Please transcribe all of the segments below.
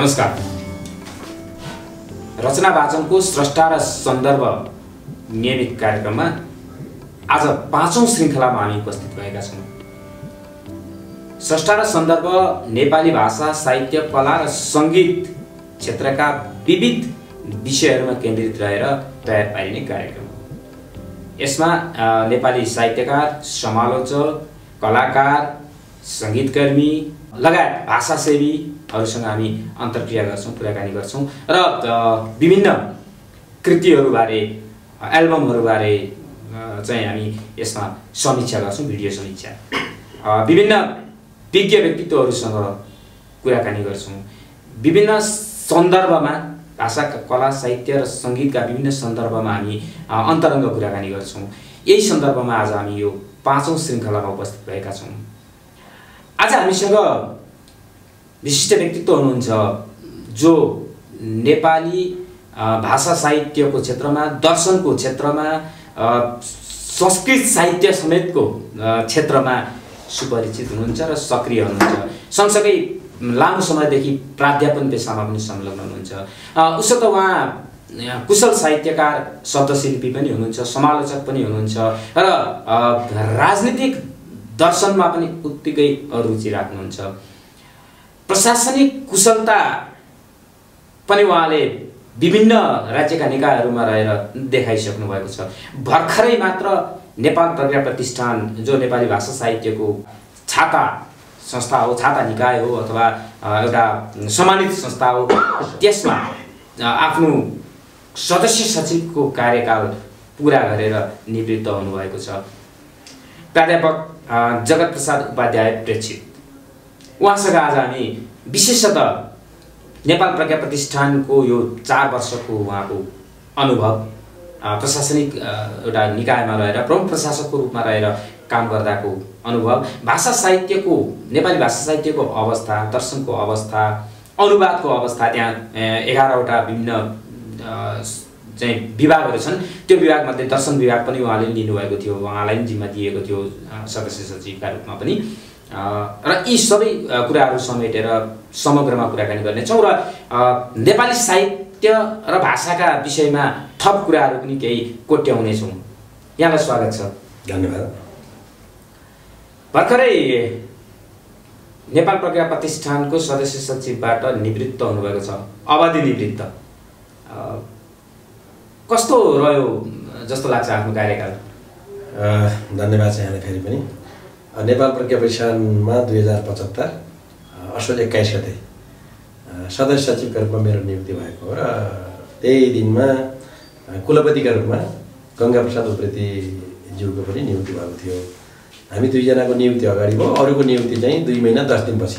नमस्कार। रचना वाचनको स्रष्टा र सन्दर्भ नियमित कार्यक्रममा आज 5औं श्रृङ्खलामा हामी उपस्थित भएका छौँ। स्रष्टा र सन्दर्भ नेपाली भाषा, साहित्य, कला र सङ्गीत क्षेत्रका विविध विषयहरूमा केन्द्रित रहेर तयार पारिने कार्यक्रम हो। यसमा नेपाली साहित्यकार, समालोचक, कलाकार, सङ्गीतकर्मी लगायत भाषासेवीहरूसँग हामी अन्तर्क्रिया गर्छौँ, कुराकानी गर्छौँ र विभिन्न कृतिहरूबारे, एल्बमहरूबारे चाहिँ हामी यसमा समीक्षा गर्छौँ, भिडियो समीक्षा। विभिन्न विज्ञ व्यक्तित्वहरूसँग कुराकानी गर्छौँ, विभिन्न सन्दर्भमा भाषा, कला, साहित्य र सङ्गीतका विभिन्न सन्दर्भमा हामी अन्तरङ्ग कुराकानी गर्छौँ। यही सन्दर्भमा आज हामी यो 5औं श्रृङ्खलामा उपस्थित भएका छौँ। आज हामीसँग विशिष्ट व्यक्तित्व हुनुहुन्छ जो नेपाली भाषा साहित्यको क्षेत्रमा, दर्शनको क्षेत्रमा, संस्कृत साहित्य समेतको क्षेत्रमा सुपरिचित हुनुहुन्छ र सक्रिय हुनुहुन्छ। सँगसँगै लामो समयदेखि प्राध्यापन पेसामा पनि संलग्न हुनुहुन्छ। उसो त उहाँ कुशल साहित्यकार, शब्दशिल्पी पनि हुनुहुन्छ, समालोचक पनि हुनुहुन्छ र राजनीतिक दर्शनमा पनि उत्तिकै रुचि राख्नुहुन्छ। प्रशासनिक कुशलता पनि उहाँले विभिन्न राज्यका निकायहरूमा रहेर देखाइसक्नु भएको छ। भर्खरै मात्र नेपाल प्रज्ञा प्रतिष्ठान, जो नेपाली भाषा साहित्यको छाता संस्था हो, छाता निकाय हो अथवा एउटा सम्मानित संस्था हो, त्यसमा आफ्नो सदस्य सचिवको कार्यकाल पुरा गरेर निवृत्त हुनुभएको छ। प्राध्यापक जगत प्रसाद उपाध्याय प्रेक्षित, उहाँसँग आज हामी विशेषतः नेपाल प्रज्ञा प्रतिष्ठानको यो 4 वर्षको उहाँको अनुभव, प्रशासनिक एउटा निकायमा रहेर प्रमुख प्रशासकको रूपमा रहेर काम गर्दाको अनुभव, भाषा साहित्यको, नेपाली भाषा साहित्यको अवस्था, दर्शनको अवस्था, अनुवादको अवस्था, त्यहाँ 11वटा विभिन्न चाहिँ विभागहरू छन्। त्यो विभागमध्ये दर्शन विभाग पनि उहाँले लिनुभएको थियो, उहाँलाई पनि जिम्मा दिएको थियो सदस्य सचिवका रूपमा पनि। र यी सबै कुराहरू समेटेर समग्रमा कुराकानी गर्नेछौँ र नेपाली साहित्य र भाषाका विषयमा थप कुराहरू पनि केही कोट्याउनेछौँ। यहाँलाई स्वागत छ। धन्यवाद। भर्खरै नेपाल प्रज्ञा प्रतिष्ठानको सदस्य सचिवबाट निवृत्त हुनुभएको छ, अवधि निवृत्त। कस्तो रह्यो जस्तो लाग्छ आफ्नो कार्यकाल? धन्यवाद छ यहाँलाई फेरि पनि। नेपाल प्रज्ञा प्रतिष्ठानमा 2075 असोज 21 गते सदस्य सचिवका रूपमा मेरो नियुक्ति भएको हो र त्यही दिनमा कुलपतिका रूपमा गङ्गा प्रसाद उप्रेती ज्यूको पनि नियुक्ति भएको थियो। हामी दुईजनाको नियुक्ति अगाडि भयो, अरूको नियुक्ति चाहिँ 2 महिना 10 दिनपछि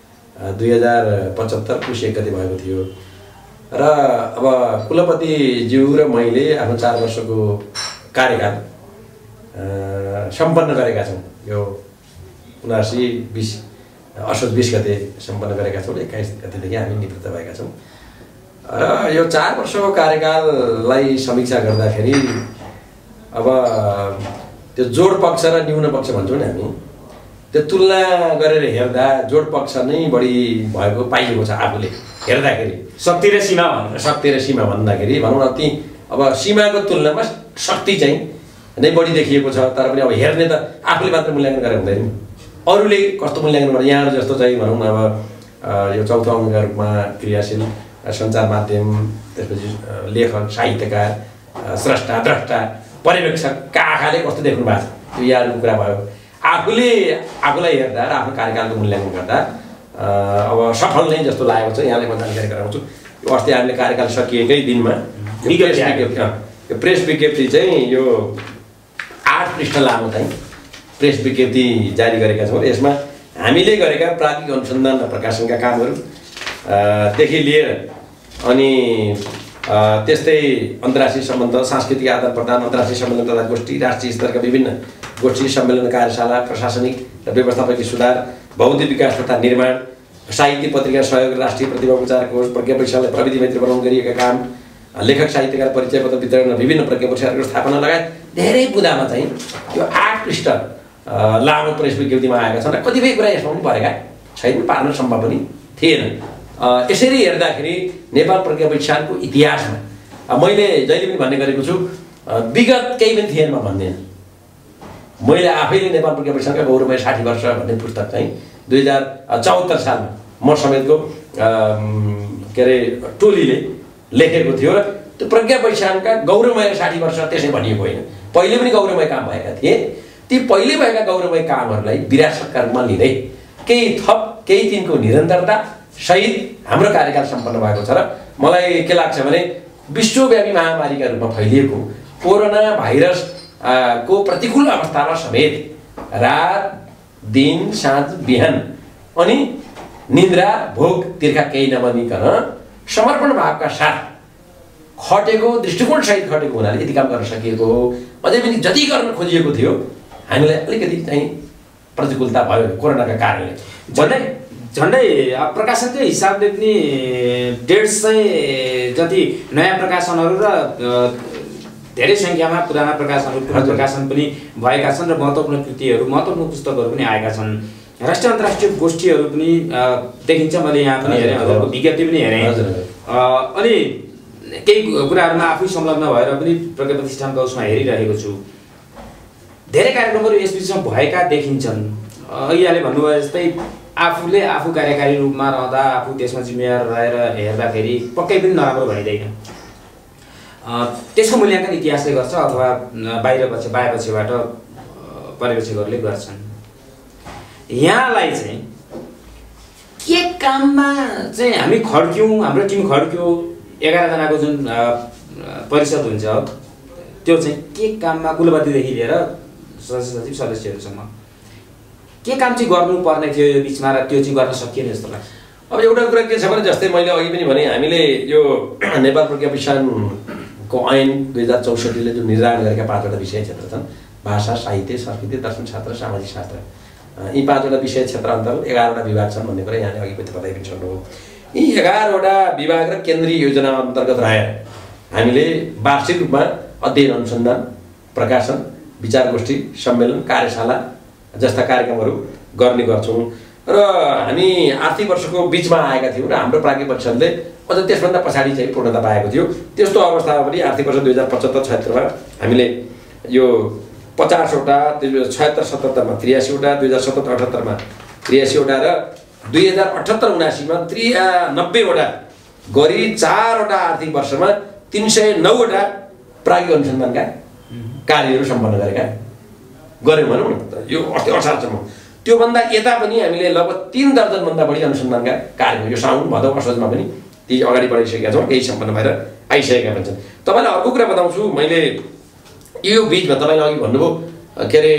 2075 पुस 1 गते भएको थियो। र अब कुलपति ज्यू र मैले आफ्नो 4 वर्षको कार्यकाल सम्पन्न गरेका छौँ। यो 1920 असोज 20 गते सम्पन्न गरेका छौँ। 21 गतेदेखि हामी निवृत्त भएका छौँ। र यो 4 वर्षको कार्यकाललाई समीक्षा गर्दाखेरि अब त्यो जोड पक्ष र न्यून पक्ष भन्छौँ नि हामी, त्यो तुलना गरेर हेर्दा जोड पक्ष नै बढी भएको पाइएको छ आफूले हेर्दाखेरि। शक्ति र सीमा भन्दाखेरि भनौँ न, ती अब सीमाको तुलनामा शक्ति चाहिँ नै बढी देखिएको छ। तर पनि अब हेर्ने त आफूले मात्र मूल्याङ्कन गरेर हुँदैन, अरूले कस्तो मूल्याङ्कन गर्ने। यहाँहरू जस्तो चाहिँ भनौँ न, अब यो चौथो अङ्गका रूपमा क्रियाशील सञ्चार माध्यम, त्यसपछि लेखक, साहित्यकार, स्रष्टा, द्रष्टा, पर्यवेक्षकका आँखाले कस्तो देख्नु भएको छ, यो यहाँहरूको कुरा भयो। आफूलाई हेर्दा र आफ्नो कार्यकालको मूल्याङ्कन गर्दा अब सफल नै जस्तो लागेको छ। यहाँलाई म जानकारी गराउँछु। यो अस्ति हामीले कार्यकाल सकिएकै दिनमा यो प्रेस विज्ञप्ति चाहिँ यो 8 पृष्ठ लामो चाहिँ प्रेस विज्ञप्ति जारी गरेका छौँ। यसमा हामीले गरेका प्राज्ञिक अनुसन्धान र प्रकाशनका कामहरू देखि लिएर अनि त्यस्तै अन्तर्राष्ट्रिय सम्बन्ध, सांस्कृतिक आदान प्रदान, अन्तर्राष्ट्रिय सम्मेलन तथा गोष्ठी, राष्ट्रिय स्तरका विभिन्न गोष्ठी, सम्मेलन, कार्यशाला, प्रशासनिक र व्यवस्थापकीय सुधार, बौद्धिक विकास तथा निर्माण, साहित्य पत्रिका सहयोग, राष्ट्रिय प्रतिभा प्रचार कोष, प्रज्ञा परिषदलाई प्रविधि मैत्री बनाउन गरिएका काम, लेखक साहित्यकार परिचय पत्र वितरण र विभिन्न प्रज्ञा परिषदहरूको स्थापना लगायत धेरै बुदामा चाहिँ यो 8 पृष्ठ लामो प्रेस विज्ञप्तिमा आएका छन् र कतिपय कुरा यसमा पनि भएका छैन, पार्न सम्भव पनि थिएन। यसरी हेर्दाखेरि नेपाल प्रज्ञा प्रतिष्ठानको इतिहासमा मैले जहिले पनि भन्ने गरेको छु, विगत केही पनि थिएन म भन्दिनँ। मैले आफैले नेपाल प्रज्ञा प्रतिष्ठानका गौरवमय 60 वर्ष भन्ने पुस्तक चाहिँ 2074 सालमा म समेतको के अरे टोलीले लेखेको थियो र त्यो प्रज्ञा प्रतिष्ठानका गौरवमय 60 वर्ष त्यसै भनिएको होइन। पहिले पनि गौरवमय काम भएका थिए। ती पहिले भएका गौरवमय कामहरूलाई विरासतका रूपमा लिँदै केही थप केही दिनको निरन्तरता सहित हाम्रो कार्यकाल सम्पन्न भएको छ र मलाई के लाग्छ भने विश्वव्यापी महामारीका रूपमा फैलिएको कोरोना भाइरस को प्रतिकूल अवस्थामा समेत रात दिन साँझ बिहान अनि निन्द्रा भोग तिर्खा केही नबनिकन समर्पण भावका साथ खटेको दृष्टिकोण सहित खटेको हुनाले यति काम गर्न सकिएको हो। अझै पनि जति गर्न खोजिएको थियो हामीलाई अलिकति चाहिँ प्रतिकूलता भयो कोरोनाका कारणले। झन्डै प्रकाशनकै हिसाबले पनि 150 जति नयाँ प्रकाशनहरू र धेरै सङ्ख्यामा पुराना प्रकाशनहरू प्रकाशन पनि भएका छन् र महत्त्वपूर्ण कृतिहरू महत्त्वपूर्ण पुस्तकहरू पनि आएका छन्। राष्ट्रिय अन्तर्राष्ट्रिय गोष्ठीहरू पनि देखिन्छ। मैले यहाँ पनि हेरेँ, हजुरको विज्ञप्ति पनि हेरेँ। अनि केही कुराहरूमा आफै संलग्न भएर पनि प्रज्ञा प्रतिष्ठानको उसमा हेरिरहेको छु। धेरै कार्यक्रमहरू यस बिचमा भएका देखिन्छन्। यहाँले भन्नुभयो जस्तै आफूले आफू कार्यकारी रूपमा रहँदा आफू त्यसमा जिम्मेवार रहेर हेर्दाखेरि पक्कै पनि नराम्रो भइँदैन। त्यसको मूल्याङ्कन इतिहासले गर्छ अथवा बायाँपक्षबाट पर्यवेक्षकहरूले गर्छन्। यहाँलाई चाहिँ के काममा चाहिँ हामी खड्क्यौँ, हाम्रो टिम खड्क्यो, 11 जनाको जुन परिषद हुन्छ त्यो चाहिँ के काममा कुलपतिदेखि लिएर सचिव सदस्यहरूसम्म के काम चाहिँ गर्नुपर्ने थियो यो बिचमा र त्यो चाहिँ गर्न सकिएन जस्तो लाग्छ? अब एउटा कुरा के छ भने जस्तै मैले अघि पनि भने हामीले यो नेपाल प्रज्ञा प्रतिष्ठानको ऐन 2064ले जो निर्धारण गरेका 5वटा विषय क्षेत्र छन्, भाषा, साहित्य, संस्कृति, दर्शन शास्त्र, सामाजिक शास्त्र, यी 5वटा विषय क्षेत्र अन्तर्गत 11वटा विभाग छन् भन्ने कुरा यहाँले अघि पनि बताइ पनि सक्नुभयो। यी 11वटा विभाग र केन्द्रीय योजना अन्तर्गत रहेर हामीले वार्षिक रूपमा अध्ययन अनुसन्धान, प्रकाशन, विचार गोष्ठी, सम्मेलन, कार्यशाला जस्ता कार्यक्रमहरू गर्ने गर्छौँ र हामी आर्थिक वर्षको बिचमा आएका थियौँ र हाम्रो प्राज्ञ परिषदले अझ त्यसभन्दा पछाडि चाहिँ पूर्णता पाएको थियो। त्यस्तो अवस्थामा पनि आर्थिक वर्ष 2075-76मा हामीले यो 50वटा, 76-77मा 83वटा, 2077-78मा 83वटा र 2078-79मा 93वटा गरी 4वटा आर्थिक वर्षमा 309वटा प्राज्ञ अनुसन्धानका कार्यहरू सम्पन्न गऱ्यौँ भनौँ न त। यो 18सम्म त्योभन्दा यता पनि हामीले लगभग 3 दर्जनभन्दा बढी अनुसन्धानका कार्यहरू यो साउन भदौ असोजमा पनि ती अगाडि बढाइसकेका छौँ, केही सम्पन्न भएर आइसकेका पनि छन्। तपाईँलाई अर्को कुरा बताउँछु, मैले यो बिचमा तपाईँले अघि भन्नुभयो के अरे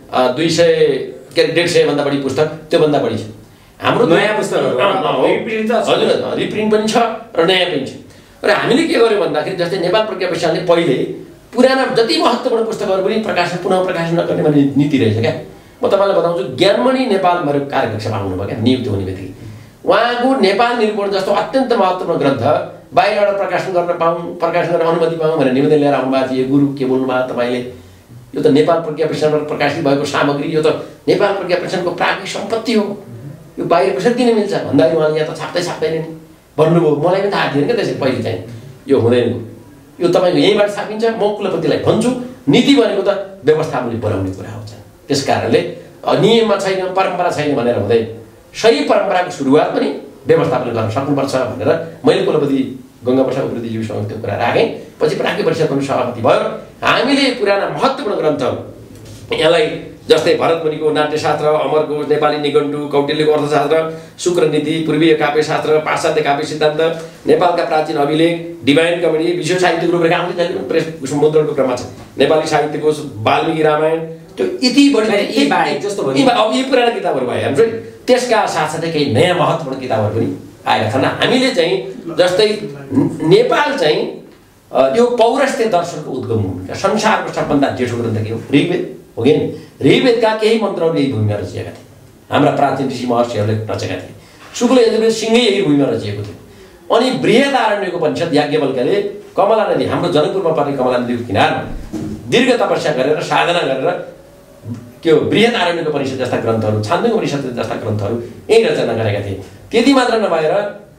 150 भन्दा बढी पुस्तक, त्योभन्दा बढी छ हाम्रो नयाँ पुस्तकहरू। हजुर, रिप्रिन्ट पनि छ र नयाँ पनि छ। र हामीले के गर्यौँ भन्दाखेरि जस्तै नेपाल प्रज्ञा प्रतिष्ठानले पहिले पुराना जति महत्त्वपूर्ण पुस्तकहरू पनि पुनः प्रकाशन नगर्ने भन्ने नीति रहेछ क्या। म तपाईँलाई बताउँछु, ज्ञानमणि नेपाल मेरो कार्यकक्षमा आउनुभयो क्या, नियुक्त हुने बित्तिकै उहाँको नेपाल निरूपण जस्तो अत्यन्त महत्त्वपूर्ण ग्रन्थ बाहिरबाट प्रकाशन गर्न अनुमति पाऊँ भनेर निवेदन लिएर आउनुभएको थियो। गुरु के बोल्नुभयो तपाईँले, यो त नेपाल प्रज्ञा प्रतिष्ठानबाट प्रकाशित भएको सामग्री, यो त नेपाल प्रज्ञा प्रतिष्ठानको प्राज्ञिक सम्पत्ति हो, यो बाहिर कसरी दिन मिल्छ भन्दाखेरि उहाँले यहाँ त छाप्दैन नि भन्नुभयो। मलाई पनि थाहा थिएन क्या त्यसरी पहिले चाहिँ यो हुँदैन, यो तपाईँको यहीँबाट छापिन्छ। म कुलपतिलाई भन्छु नीति भनेको त व्यवस्थापनले बनाउने कुरा हुन्छ। त्यस कारणले नियममा छैन, परम्परा छैन भनेर हुँदैन। सही परम्पराको सुरुवात पनि व्यवस्थापनले गर्न सक्नुपर्छ भनेर मैले कुलपति गङ्गाप्रसाद उप्रेतीज्यूसँग त्यो कुरा राखेँ। पछि प्राज्ञ परिषद पनि सहमति भयो। हामीले पुराना महत्त्वपूर्ण ग्रन्थहरू यसलाई जस्तै भरतमुनिको नाट्यशास्त्र, अमरको नेपाली निघण्टु, कौटिल्यको अर्थशास्त्र, शुक्रनीति, पूर्वीय काव्यशास्त्र, पाश्चात्य काव्य सिद्धान्त, नेपालका प्राचीन अभिलेख, डिभाइन कमेडी, विश्व साहित्यको रूपरेखा आउँदै जहिले पनि प्रेस मुद्रणको क्रममा छ। नेपाली साहित्यको वाल्मीकि रामायण, त्यो यति बढी जस्तो अब यी पुराना किताबहरू भयो हाम्रो। त्यसका साथसाथै केही नयाँ महत्त्वपूर्ण किताबहरू पनि आएका छन्। हामीले चाहिँ जस्तै नेपाल चाहिँ यो पौरस्त्य दर्शनको उद्गम भूमिका, संसारको सबभन्दा जेठो ग्रन्थ के हो? ऋग्वेद हो कि नि? ऋग्वेदका केही मन्त्रहरू यही भूमिमा रचिएका थिए, हाम्रा प्राचीन ऋषि महर्षिहरूले रचेका थिए। शुक्ल यजुर्वेद सिंहै यही भूमिमा रचिएको थियो। अनि बृहदारण्यको उपनिषद याज्ञवल्क्यले कमला नदी, हाम्रो जनकपुरमा पर्ने कमला नदीको किनारमा दीर्घ तपस्या गरेर साधना गरेर के हो बृहदारण्यको उपनिषद जस्ता ग्रन्थहरू, छान्दोग्य उपनिषद जस्ता ग्रन्थहरू यही रचना गरेका थिए। त्यति मात्र नभएर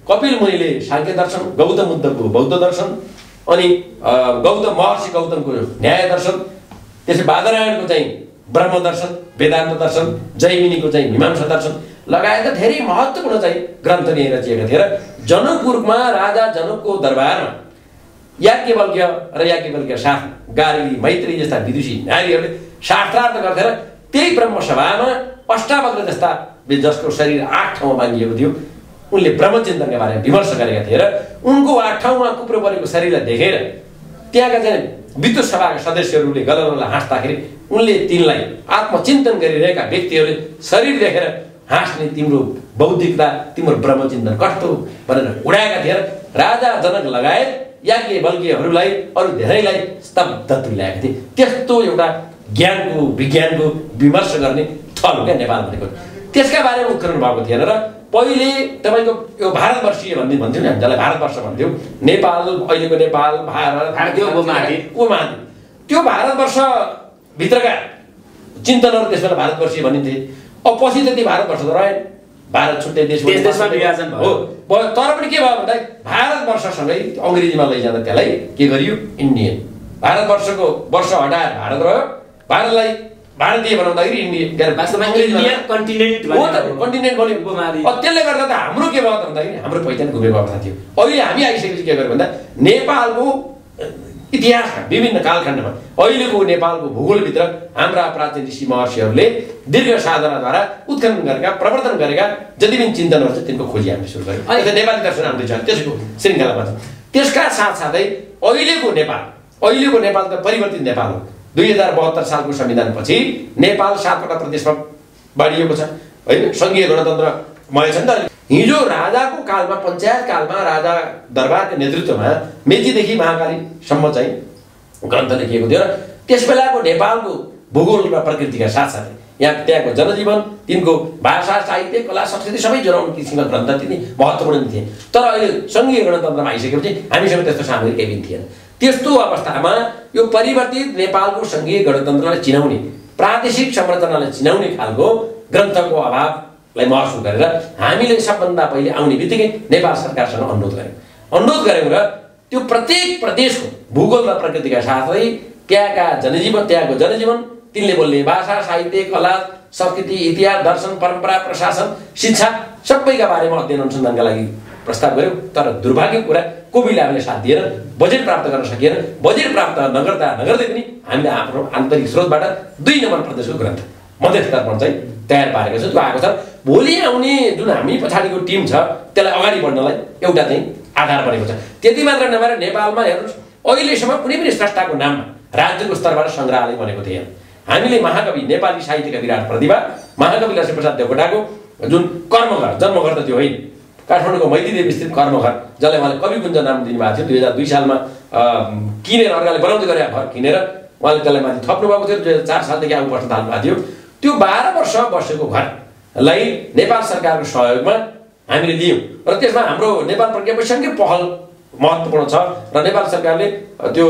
कपिल मुनिले सांख्य दर्शन, गौतम बुद्धको बौद्ध दर्शन, अनि महर्षि गौतमको न्याय दर्शन, त्यसै बादरायणको चाहिँ ब्रह्म दर्शन, वेदान्त दर्शन, जैमिनीको चाहिँ मीमांसा दर्शन लगायतका धेरै महत्त्वपूर्ण चाहिँ ग्रन्थ यही रचिएका थिए। र जनकपुरमा राजा जनकको दरबारमा याज्ञवल्क्य र याज्ञवल्क्य साथ गार्गी, मैत्री जस्ता विदुषी नारीहरूले शास्त्रार्थ गर्थे र त्यही ब्रह्मसभामा अष्टावक्र जस्ता जसको शरीर 8 ठाउँमा बाँधिएको थियो उनले ब्रह्मचिन्तनका बारेमा विमर्श गरेका थिए र उनको 8 ठाउँमा कुप्रो परेको शरीरलाई देखेर त्यहाँका चाहिँ विद्युत सभाका सदस्यहरूले गलगल हाँस्दाखेरि उनले तिनलाई आत्मचिन्तन गरिरहेका व्यक्तिहरूले शरीर देखेर हाँस्ने तिम्रो बौद्धिकता, तिम्रो ब्रह्मचिन्तन कस्तो भनेर उडाएका थिए। राजा जनक लगायत याज्ञवल्क्यहरूलाई अरू धेरैलाई स्तब्ध तुल्याएका थिए। त्यस्तो एउटा ज्ञानको विज्ञानको विमर्श गर्ने थलो क्या नेपाल भनेको। त्यसका बारेमा उत्खनन भएको थिएन र पहिले तपाईँको यो भारतवर्षीय भन्थ्यौँ नि, हामी जसलाई भारतवर्ष भन्थ्यौँ, नेपाल, अहिलेको नेपाल, भारत उपमहाद्वीप, त्यो भारतवर्षभित्रका चिन्तनहरू त्यसबेला भारतवर्षीय भनिन्थे। अब पछि त ती भारतवर्ष त रहेन, भारत छुट्टै देशमा विभाजन भयो। तर पनि के भयो भन्दा भारतवर्षसँगै अङ्ग्रेजीमा लैजाँदा त्यसलाई के गरियो, इन्डियन। भारतवर्षको वर्ष हटाएर भारत रह्यो, भारतलाई भारतीय बनाउँदाखेरि इन्डियन कन्टिनेन्ट बन्यो। त्यसले गर्दा त हाम्रो के भयो त भन्दाखेरि हाम्रो पहिचान घुमेको अवस्था थियो। अहिले हामी आइसकेपछि के गर्यो भन्दा नेपालको इतिहासका विभिन्न कालखण्डमा अहिलेको नेपालको भूगोलभित्र हाम्रा प्राचीन ऋषि महर्षिहरूले दीर्घ साधनाद्वारा उत्खनन गरेका, प्रवर्तन गरेका जति पनि चिन्तनहरू छ तिनको खोजी हामीले सुरु गर्यौँ। अहिले नेपाली दर्शन हाम्रो छ त्यसको श्रृङ्खलामा छ। त्यसका साथसाथै अहिलेको नेपाल त परिवर्तित नेपाल हो। 2072 सालको संविधानपछि नेपाल 7वटा प्रदेशमा बाँडिएको छ होइन, सङ्घीय गणतन्त्रमय छ नि त। हिजो राजाको कालमा, पञ्चायत कालमा राजा दरबारको नेतृत्वमा मेचीदेखि महाकालीसम्म चाहिँ ग्रन्थ लेखिएको थियो र त्यसबेलाको नेपालको भूगोल र प्रकृतिका साथसाथै त्यहाँको जनजीवन, तिनको भाषा, साहित्य, कला, संस्कृति सबै जोडाउने किसिमका ग्रन्थ तिनी महत्त्वपूर्ण थिए। तर अहिले सङ्घीय गणतन्त्रमा आइसकेपछि हामीसँग त्यस्तो सामग्री केही पनि थिएन। त्यस्तो अवस्थामा यो परिवर्तित नेपालको सङ्घीय गणतन्त्रलाई चिनाउने, प्रादेशिक संरचनालाई चिनाउने खालको ग्रन्थको अभावलाई महसुस गरेर हामीले सबभन्दा पहिले आउने बित्तिकै नेपाल सरकारसँग अनुरोध गऱ्यौँ र त्यो प्रत्येक प्रदेशको भूगोल र प्रकृतिका साथै त्यहाँको जनजीवन, तिनले बोल्ने भाषा, साहित्य, कला, संस्कृति, इतिहास, दर्शन, परम्परा, प्रशासन, शिक्षा सबैका बारेमा अध्ययन अनुसन्धानका लागि प्रस्ताव गऱ्यौँ। तर दुर्भाग्यको कुरा कोभिडले हामीले साथ दिएर बजेट प्राप्त गर्न सकिएन। बजेट प्राप्त नगर्दै पनि हामीले आफ्नो आन्तरिक स्रोतबाट 2 नम्बर प्रदेशको ग्रन्थ मध्यस्थतर्पण चाहिँ तयार पारेको छ। त्यो आएको छ। भोलि आउने जुन हामी पछाडिको टिम छ त्यसलाई अगाडि बढ्नलाई एउटा चाहिँ आधार बनेको छ। त्यति मात्र नभएर नेपालमा हेर्नुहोस्, अहिलेसम्म कुनै पनि स्रष्टाको नाममा राज्यको स्तरबाट सङ्ग्रहालय बनेको थिएन। हामीले महाकवि, नेपाली साहित्यका विराट प्रतिभा महाकवि लक्ष्मीप्रसाद देवकोटाको जुन कर्मघर, जन्मघर त त्यो होइन, काठमाडौँको मैतीदेवी स्थित कर्मघर, जसलाई उहाँले कविकुञ्ज नाम दिनुभएको थियो, 2002 सालमा किनेर अर्काले बनाउँदै गरेका घर किनेर उहाँले त्यसलाई माथि थप्नु भएको थियो। 2004 सालदेखि आगो बस्न थाल्नु भएको थियो। त्यो 12 वर्ष बसेको घरलाई नेपाल सरकारको सहयोगमा हामीले लियौँ र त्यसमा हाम्रो नेपाल प्रज्ञा परिषदकै पहल महत्त्वपूर्ण छ र नेपाल सरकारले त्यो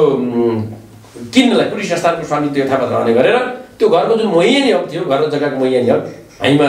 किन्नलाई पुलिस संस्थानको स्वामित्व यथावत रहने गरेर त्यो घरको जुन महियानी हक थियो, घर र जग्गाको महियानी हक हामीमा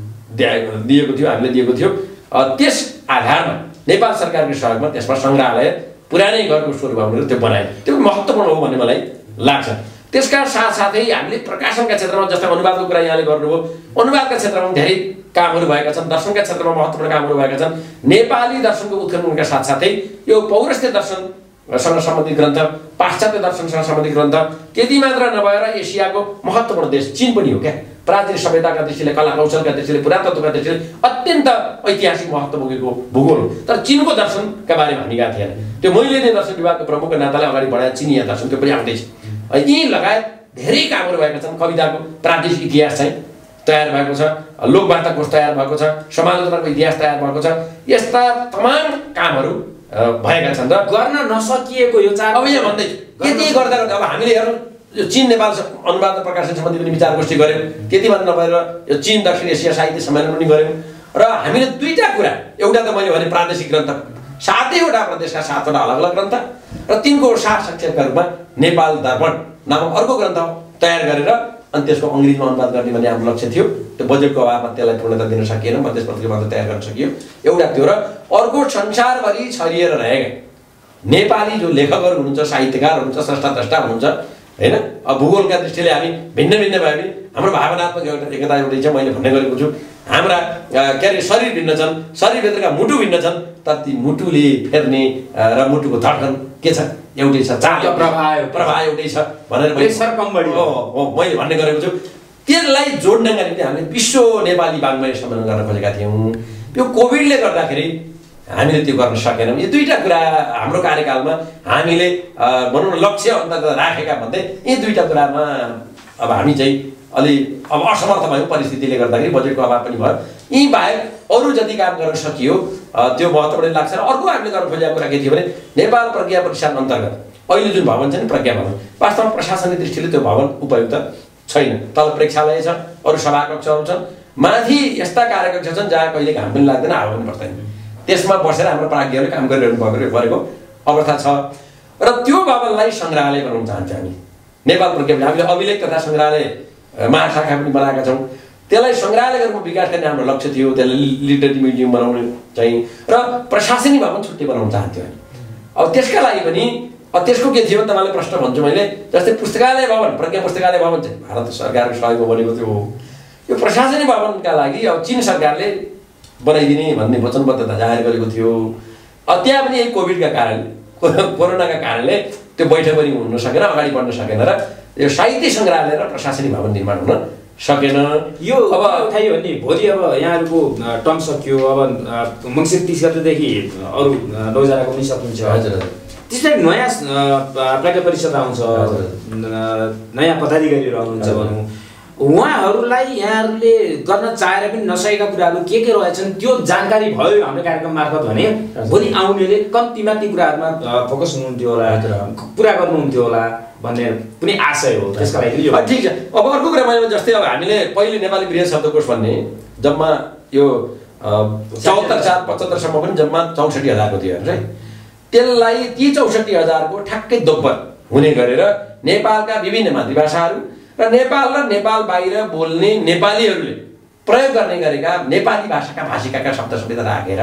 दिएको थियो, हामीले दिएको थियो। त्यस आधारमा नेपाल सरकारको सहयोगमा त्यसमा सङ्ग्रहालय पुरानै घरको स्वरूपमा भनेर त्यो बनायो। त्यो महत्त्वपूर्ण हो भन्ने मलाई लाग्छ। त्यसका साथसाथै हामीले प्रकाशनका क्षेत्रमा, जस्तै अनुवादको कुरा यहाँले गर्नुभयो, अनुवादका क्षेत्रमा धेरै कामहरू भएका छन्, दर्शनका क्षेत्रमा महत्त्वपूर्ण कामहरू भएका छन्। नेपाली दर्शनको उत्खननका साथसाथै यो पौरस्त्य दर्शनसँग सम्बन्धित ग्रन्थ, पाश्चात्य दर्शनसँग सम्बन्धित ग्रन्थ, त्यति मात्र नभएर एसियाको महत्त्वपूर्ण देश चीन पनि हो क्या, प्राचीन सभ्यताका दृष्टिले, कला कौशलका दृष्टिले, पुरातत्वका दृष्टिले अत्यन्त ऐतिहासिक महत्त्व बोकेको भूगोल हो। तर चीनको दर्शनका बारेमा हामी गएको थिएन। त्यो मैले नै दर्शन विभागको प्रमुखको नातालाई अगाडि बढाएर चिनिया दर्शन त्यो पनि आउँदैछ। यी लगायत धेरै कामहरू भएका छन्। कविताको प्रादेशिक इतिहास चाहिँ तयार भएको छ, लोकवार्ता कोष तयार भएको छ, समालोचनाको इतिहास तयार भएको छ। यस्ता तमाम कामहरू भएका छन् र गर्न नसकिएको यो चार अब यहाँ भन्दैछु। यति गर्दा अब हामीले हेर्नु यो चीन नेपाल अनुवाद र प्रकाशन सम्बन्धी पनि विचार गोष्ठी गऱ्यौँ। त्यति मात्र नभएर यो चीन दक्षिण एसिया साहित्य सम्मेलन पनि गऱ्यौँ र हामीले 2टा कुरा, एउटा त मैले भने प्रादेशिक ग्रन्थ 7वटा प्रदेशका 7वटा अलग अलग ग्रन्थ र तिनको सार संक्षेपका रूपमा नेपाल दर्पण नामक अर्को ग्रन्थ तयार गरेर अनि त्यसको अङ्ग्रेजीमा अनुवाद गर्ने भन्ने हाम्रो लक्ष्य थियो। त्यो बजेटको अभावमा त्यसलाई पूर्णता दिन सकिएन, मधेस पत्रिका मात्र तयार गर्न सकियो, एउटा त्यो। र अर्को संसारभरि छरिएर रहेका नेपाली जो लेखकहरू हुनुहुन्छ, साहित्यकार हुनुहुन्छ, स्रष्टा हुनुहुन्छ होइन। अब भूगोलका दृष्टिले हामी भिन्न भिन्न भए पनि हाम्रो भावनात्मक एकता एउटै छ। मैले भन्ने गरेको छु हाम्रा के अरे शरीर भिन्न छन्, शरीरभित्रका मुटु भिन्न छन्, तर ती मुटुले फेर्ने र मुटुको धड्कन के छ एउटै छ, चाल प्रवाह एउटै छ भनेर मैले भन्ने गरेको छु। त्यसलाई जोड्नका निम्ति हामीले विश्व नेपाली वाङ्मय सम्मेलन गर्न खोजेका थियौँ। यो कोभिडले गर्दाखेरि हामीले त्यो गर्न सकेनौँ। यो दुईटा कुरा हाम्रो कार्यकालमा हामीले भनौँ न लक्ष्य अन्तर्गत राखेका भन्दै यी दुईटा कुरामा अब हामी चाहिँ अलि अब असमर्थ भयौँ परिस्थितिले गर्दाखेरि, बजेटको अभाव पनि भयो। यी बाहेक अरू जति काम गर्न सकियो त्यो महत्त्वपूर्ण लाग्छ। र अर्को हामीले गर्न खोजेको कुरा के थियो भने नेपाल प्रज्ञा प्रतिष्ठान अन्तर्गत अहिले जुन भवन छ नि प्रज्ञा भवन, वास्तवमा प्रशासनिक दृष्टिले त्यो भवन उपयुक्त छैन। तल प्रेक्षालय छ, अरू सभाकक्षहरू छन्, माथि यस्ता कार्यकक्ष छन् जहाँ कहिले घाम पनि लाग्दैन, हावा पनि पर्दैन। त्यसमा बसेर हाम्रो प्राज्ञहरूले काम गरिरहनु परेको अवस्था छ। र त्यो भवनलाई सङ्ग्रहालय बनाउन चाहन्छ हामी। नेपाल प्रज्ञा हामीले अभिलेख तथा सङ्ग्रहालय महाशाखा पनि बनाएका छौँ। त्यसलाई सङ्ग्रहालयहरूको विकास गर्ने हाम्रो लक्ष्य थियो। त्यसलाई लिटरेरी म्युजियम बनाउनु चाहिँ र प्रशासनिक भवन छुट्टै बनाउन चाहन्थ्यो हामी। अब त्यसका लागि पनि त्यसको के थियो तपाईँले प्रश्न भन्छु मैले, जस्तै पुस्तकालय भवन, प्रज्ञा पुस्तकालय भवन चाहिँ भारत सरकारको सहयोगमा बनेको थियो। यो प्रशासनिक भवनका लागि अब चीन सरकारले बनाइदिने भन्ने वचनबद्धता जाहेर गरेको थियो। त्यहाँ पनि यही कोभिडका कारणले, कोरोनाका कारणले त्यो बैठक पनि हुन सकेन, अगाडि बढ्न सकेन र यो साहित्य सङ्ग्रहालय र प्रशासनिक भवन निर्माण हुन सकेन। यो अब उठाइयो भने भोलि अब यहाँहरूको टर्म सकियो, अब मङ्सिर 30 गतेदेखि अरू 9 जनाको पनि सकिन्छ। हजुर त्यस्तै नयाँ प्रज्ञा परिषद आउँछ, नयाँ पदाधिकारीहरू आउनुहुन्छ भनौँ, उहाँहरूलाई यहाँहरूले गर्न चाहेर पनि नसकेका कुराहरू के रहेछन् त्यो जानकारी भयो हाम्रो कार्यक्रम मार्फत भने भोलि आउनेले कम्तीमा ती कुराहरूमा फोकस हुनुहुन्थ्यो होला, पुरा गर्नुहुन्थ्यो होला भन्ने पनि आशय हो। त्यसका लागि ठिक छ। अब अर्को कुरा मैले जस्तै अब हामीले पहिले नेपाली गृह शब्दकोश भन्ने जम्मा यो 74,475 पनि जम्मा 64,000को थियो है। त्यसलाई ती 64,000को ठ्याक्कै दोब्बर हुने गरेर नेपालका विभिन्न मातृभाषाहरू र नेपाल बाहिर बोल्ने नेपालीहरूले प्रयोग गर्ने गरेका नेपाली भाषाका भाषिकाका शब्द सबै राखेर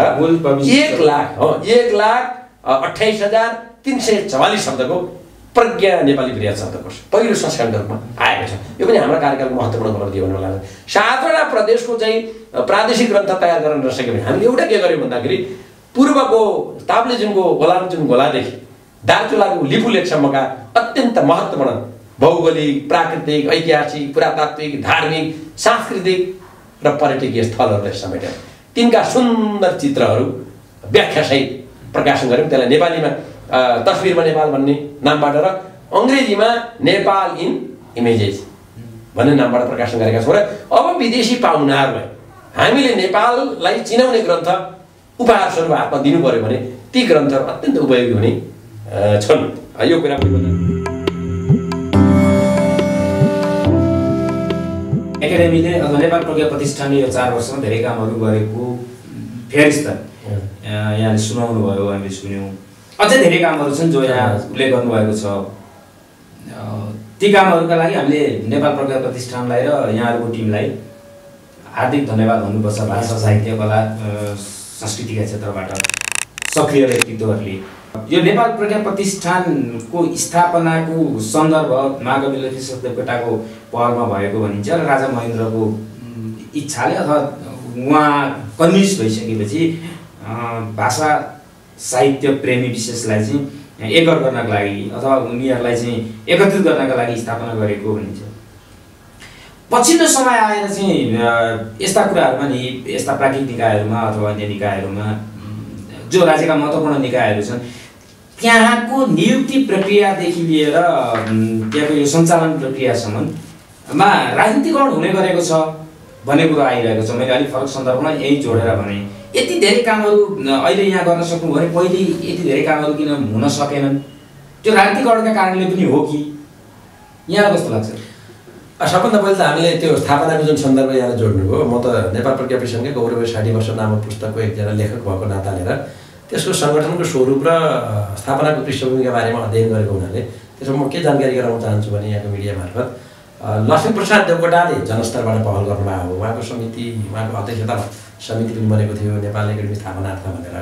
1,28,344 शब्दको प्रज्ञा नेपाली गृह शब्दकोश पहिलो संस्करणको रूपमा आएको छ। यो पनि हाम्रो कार्यकालको महत्त्वपूर्ण उपलब्धि भन्ने लाग्छ। 7वटा प्रदेशको चाहिँ प्रादेशिक ग्रन्थ तयार गर्न नसक्यो भने हामीले एउटा के गर्यौँ भन्दाखेरि पूर्वको ताप्लेजुङको गोलादेखि दार्चुलाको लिपुलेखसम्मका अत्यन्त महत्त्वपूर्ण भौगोलिक, प्राकृतिक, ऐतिहासिक, पुरातात्विक, धार्मिक, सांस्कृतिक र पर्यटकीय स्थलहरूलाई समेटेर तिनका सुन्दर चित्रहरू व्याख्यासहित प्रकाशन गऱ्यौँ। त्यसलाई नेपालीमा तस्बिरमा नेपाल भन्ने नामबाट र अङ्ग्रेजीमा नेपाल इन इमेजेस भन्ने नामबाट प्रकाशन गरेका छौँ। र अब विदेशी पाहुनाहरूलाई हामीले नेपाललाई चिनाउने ग्रन्थ उपहार स्वरूप हातमा दिनु पर्यो भने ती ग्रन्थहरू अत्यन्त उपयोगी हुने छन्। यो कुरा एकाडेमीले अथवा नेपाल प्रज्ञा प्रतिष्ठानले यो 4 वर्षमा धेरै कामहरू गरेको फेरिस्त यहाँले सुनाउनु भयो, हामीले सुन्यौँ। अझै धेरै कामहरू छन् जो यहाँ उल्लेख गर्नुभएको छ। ती कामहरूका लागि हामीले नेपाल प्रज्ञा प्रतिष्ठानलाई र यहाँहरूको टिमलाई हार्दिक धन्यवाद भन्नुपर्छ। भाषा, साहित्य, कला, संस्कृतिका क्षेत्रबाट सक्रिय व्यक्तित्वहरूले यो नेपाल प्रज्ञा प्रतिष्ठानको स्थापनाको सन्दर्भ महाकवि लक्ष्मीप्रसाद देवकोटाको पहलमा भएको भनिन्छ र राजा महेन्द्रको इच्छाले अथवा उहाँ कन्भिन्स भइसकेपछि भाषा साहित्य प्रेमी विशेषलाई चाहिँ एकर गर्नको लागि अथवा उनीहरूलाई चाहिँ एकत्रित गर्नका लागि स्थापना गरेको भनिन्छ। पछिल्लो समय आएर चाहिँ यस्ता कुराहरूमा नि यस्ता प्राकृतिक निकायहरूमा अथवा अन्य निकायहरूमा जो राज्यका महत्त्वपूर्ण निकायहरू छन् त्यहाँको नियुक्ति प्रक्रियादेखि लिएर त्यहाँको यो सञ्चालन प्रक्रियासम्ममा राजनीतिकरण हुने गरेको छ भन्ने कुरो आइरहेको छ। मैले अलिक फरक सन्दर्भमा यही जोडेर भने यति धेरै कामहरू अहिले यहाँ गर्न सक्नु भने पहिले यति धेरै कामहरू किन हुन सकेनन्? त्यो राजनीतिकरणका कारणले पनि हो कि यहाँलाई कस्तो लाग्छ? सबभन्दा पहिले त हामीले त्यो स्थापनाको जुन सन्दर्भ यहाँ जोड्नुभयो, म त नेपाल प्रज्ञा परिषदकै गौरव 60 वर्ष नामक पुस्तकको एकजना लेखक भएको नाताले र त्यसको सङ्गठनको स्वरूप र स्थापनाको पृष्ठभूमिका बारेमा अध्ययन गरेको हुनाले त्यसमा म के जानकारी गराउन चाहन्छु भने यहाँको मिडिया मार्फत लक्ष्मीप्रसाद देवकोटाले जनस्तरबाट पहल गर्नुभएको हो। उहाँको समिति, उहाँको अध्यक्षतामा समिति पनि बनेको थियो नेपाल एकाडेमी स्थापनार्थ भनेर।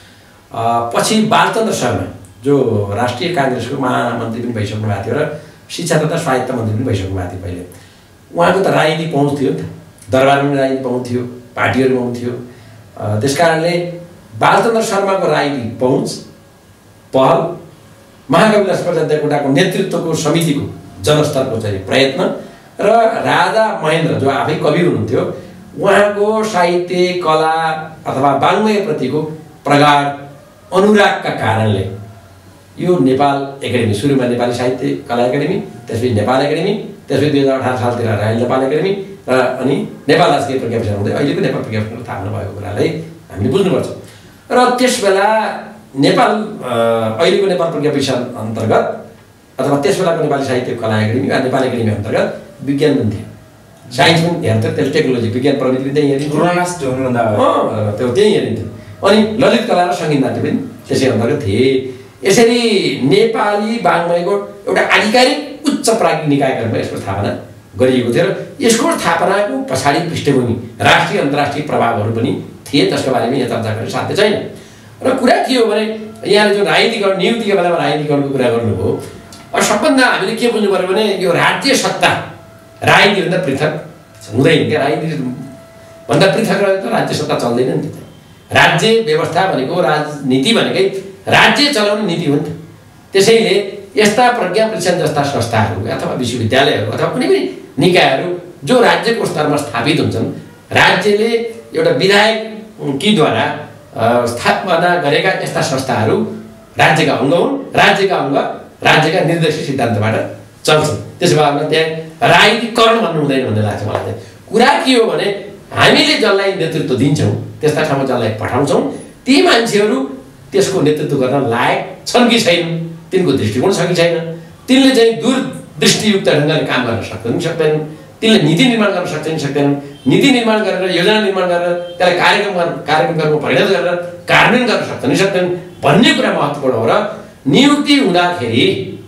पछि बालचन्द्र शर्मा जो राष्ट्रिय काङ्ग्रेसको महामन्त्री पनि भइसक्नु भएको थियो र शिक्षा तथा स्वायत्त मन्त्री पनि भइसक्नु भएको थियो पहिले। उहाँको त राजनीतिक पहुँच थियो नि त, दरबारमा पनि राजनीतिक पहुँच थियो, पार्टीहरूमा पनि थियो। त्यस कारणले बालचन्द्र शर्माको राजनीतिक पहुँच, पहल, महाकवि लक्ष्मीप्रसाद देवकोटाको नेतृत्वको समितिको जनस्तरको चाहिँ प्रयत्न र राजा महेन्द्र जो आफै कवि हुनुहुन्थ्यो उहाँको साहित्य, कला अथवा वाङ्मयप्रतिको प्रगाढ अनुरागका कारणले यो नेपाल एकाडेमी, सुरुमा नेपाली साहित्य कला एकाडेमी, त्यसपछि नेपाल एकाडेमी, त्यसपछि 2018 सालतिर रायल नेपाल एकाडेमी र अनि नेपाल राजकीय प्रज्ञा प्रतिष्ठान हुँदै अहिलेको नेपाल प्रज्ञा प्रतिष्ठानको स्थापना भएको कुरालाई हामीले बुझ्नुपर्छ। र त्यसबेला नेपाल अहिलेको नेपाल प्रज्ञा प्रतिष्ठान अन्तर्गत अथवा त्यसबेलाको नेपाली साहित्य कला एकाडेमी वा नेपाल एकाडेमी अन्तर्गत विज्ञान पनि थियो, साइन्स पनि हेर्थ्यो, त्यस टेक्नोलोजी विज्ञान प्रविधि पनि त्यहीँ हेरिन्थ्यो, त्यो त्यहीँ हेरिन्थ्यो। अनि ललित कला र सङ्गीत नाट्य पनि त्यसै अन्तर्गत थिए। यसरी नेपाली वाङ्मयको एउटा आधिकारिक उच्च प्राज्ञिक निकायको रूपमा यसको स्थापना गरिएको थियो र यसको स्थापनाको पछाडि पृष्ठभूमि राष्ट्रिय अन्तर्राष्ट्रिय प्रभावहरू पनि थिए, त्यसको बारेमा यहाँ चर्चा गर्ने साध्य छैन। र कुरा के हो भने यहाँले जुन राजनीतिकरण, नियुक्तिको बेलामा राजनीतिकरणको कुरा गर्नुभयो, सबभन्दा हामीले के बुझ्नु पऱ्यो भने यो राज्य सत्ता राजनीतिभन्दा पृथक हुँदैन क्या। राजनीतिभन्दा पृथक रहेर त राज्य सत्ता चल्दैन नि त। राज्य व्यवस्था भनेको, राजनीति भनेकै राज्य चलाउने नीति हो नि त। त्यसैले यस्ता प्रज्ञा प्रतिष्ठान जस्ता संस्थाहरू अथवा विश्वविद्यालयहरू अथवा कुनै पनि निकायहरू जो राज्यको स्तरमा स्थापित हुन्छन्, राज्यले एउटा विधायकीद्वारा स्थापना गरेका यस्ता संस्थाहरू राज्यका अङ्ग हुन्। राज्यका अङ्ग राज्यका निर्देशित सिद्धान्तबाट चल्छन्। त्यसो भए त्यहाँ राजनीतिकरण भन्नु हुँदैन भन्ने लाग्छ मलाई चाहिँ। कुरा के हो भने हामीले जसलाई नेतृत्व दिन्छौँ, त्यस्ता ठाउँमा जसलाई पठाउँछौँ, ती मान्छेहरू त्यसको नेतृत्व गर्न लायक छन् कि छैनन्, तिनको दृष्टिकोण छ कि छैन, तिनले चाहिँ दूरदृष्टियुक्त ढङ्गले काम गर्न सक्छन् कि सक्दैनन्, तिनले नीति निर्माण गर्न सक्छन् कि सक्दैनन्, नीति निर्माण गरेर, योजना निर्माण गरेर, त्यसलाई कार्यक्रममा परिणत गरेर कार्यान्वयन गर्न सक्छन् कि सक्दैनन् भन्ने कुरा महत्त्वपूर्ण हो। र नियुक्ति हुँदाखेरि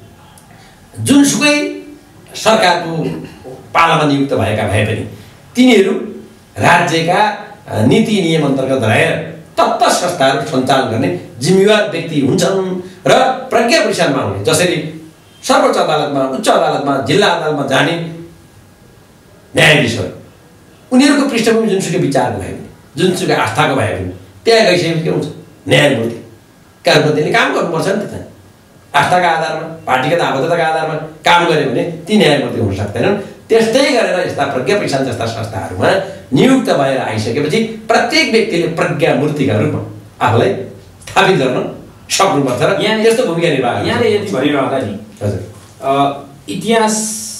जुनसुकै सरकारको पालामा नियुक्त भएका भए पनि तिनीहरू राज्यका नीति नियम अन्तर्गत रहेर तत्त संस्थाहरू सञ्चालन गर्ने जिम्मेवार व्यक्ति हुन्छन्। र प्रज्ञा प्रतिष्ठानमा आउने, जसरी सर्वोच्च अदालतमा, उच्च अदालतमा, जिल्ला अदालतमा जाने न्यायाधीशहरू, उनीहरूको पृष्ठभूमि जुनसुकै विचारको भए पनि, जुनसुकै आस्थाको भए पनि त्यहाँ गइसकेपछि के हुन्छ, न्यायमूर्तिका रूपमा त्यसले काम गर्नुपर्छ नि त। आस्थाका आधारमा, पार्टीगत आबद्धताका आधारमा काम गऱ्यो भने ती न्यायमूर्ति हुन सक्दैनन्। त्यस्तै गरेर यस्ता प्रज्ञा प्रतिष्ठान जस्ता संस्थाहरूमा नियुक्त भएर आइसकेपछि प्रत्येक व्यक्तिले प्रज्ञामूर्तिका रूपमा आफूलाई स्थापित गर्न सक्नुपर्छ र यहाँ यस्तो भूमिका निर्वाह। यहाँले यति भनिरहँदा नि हजुर इतिहास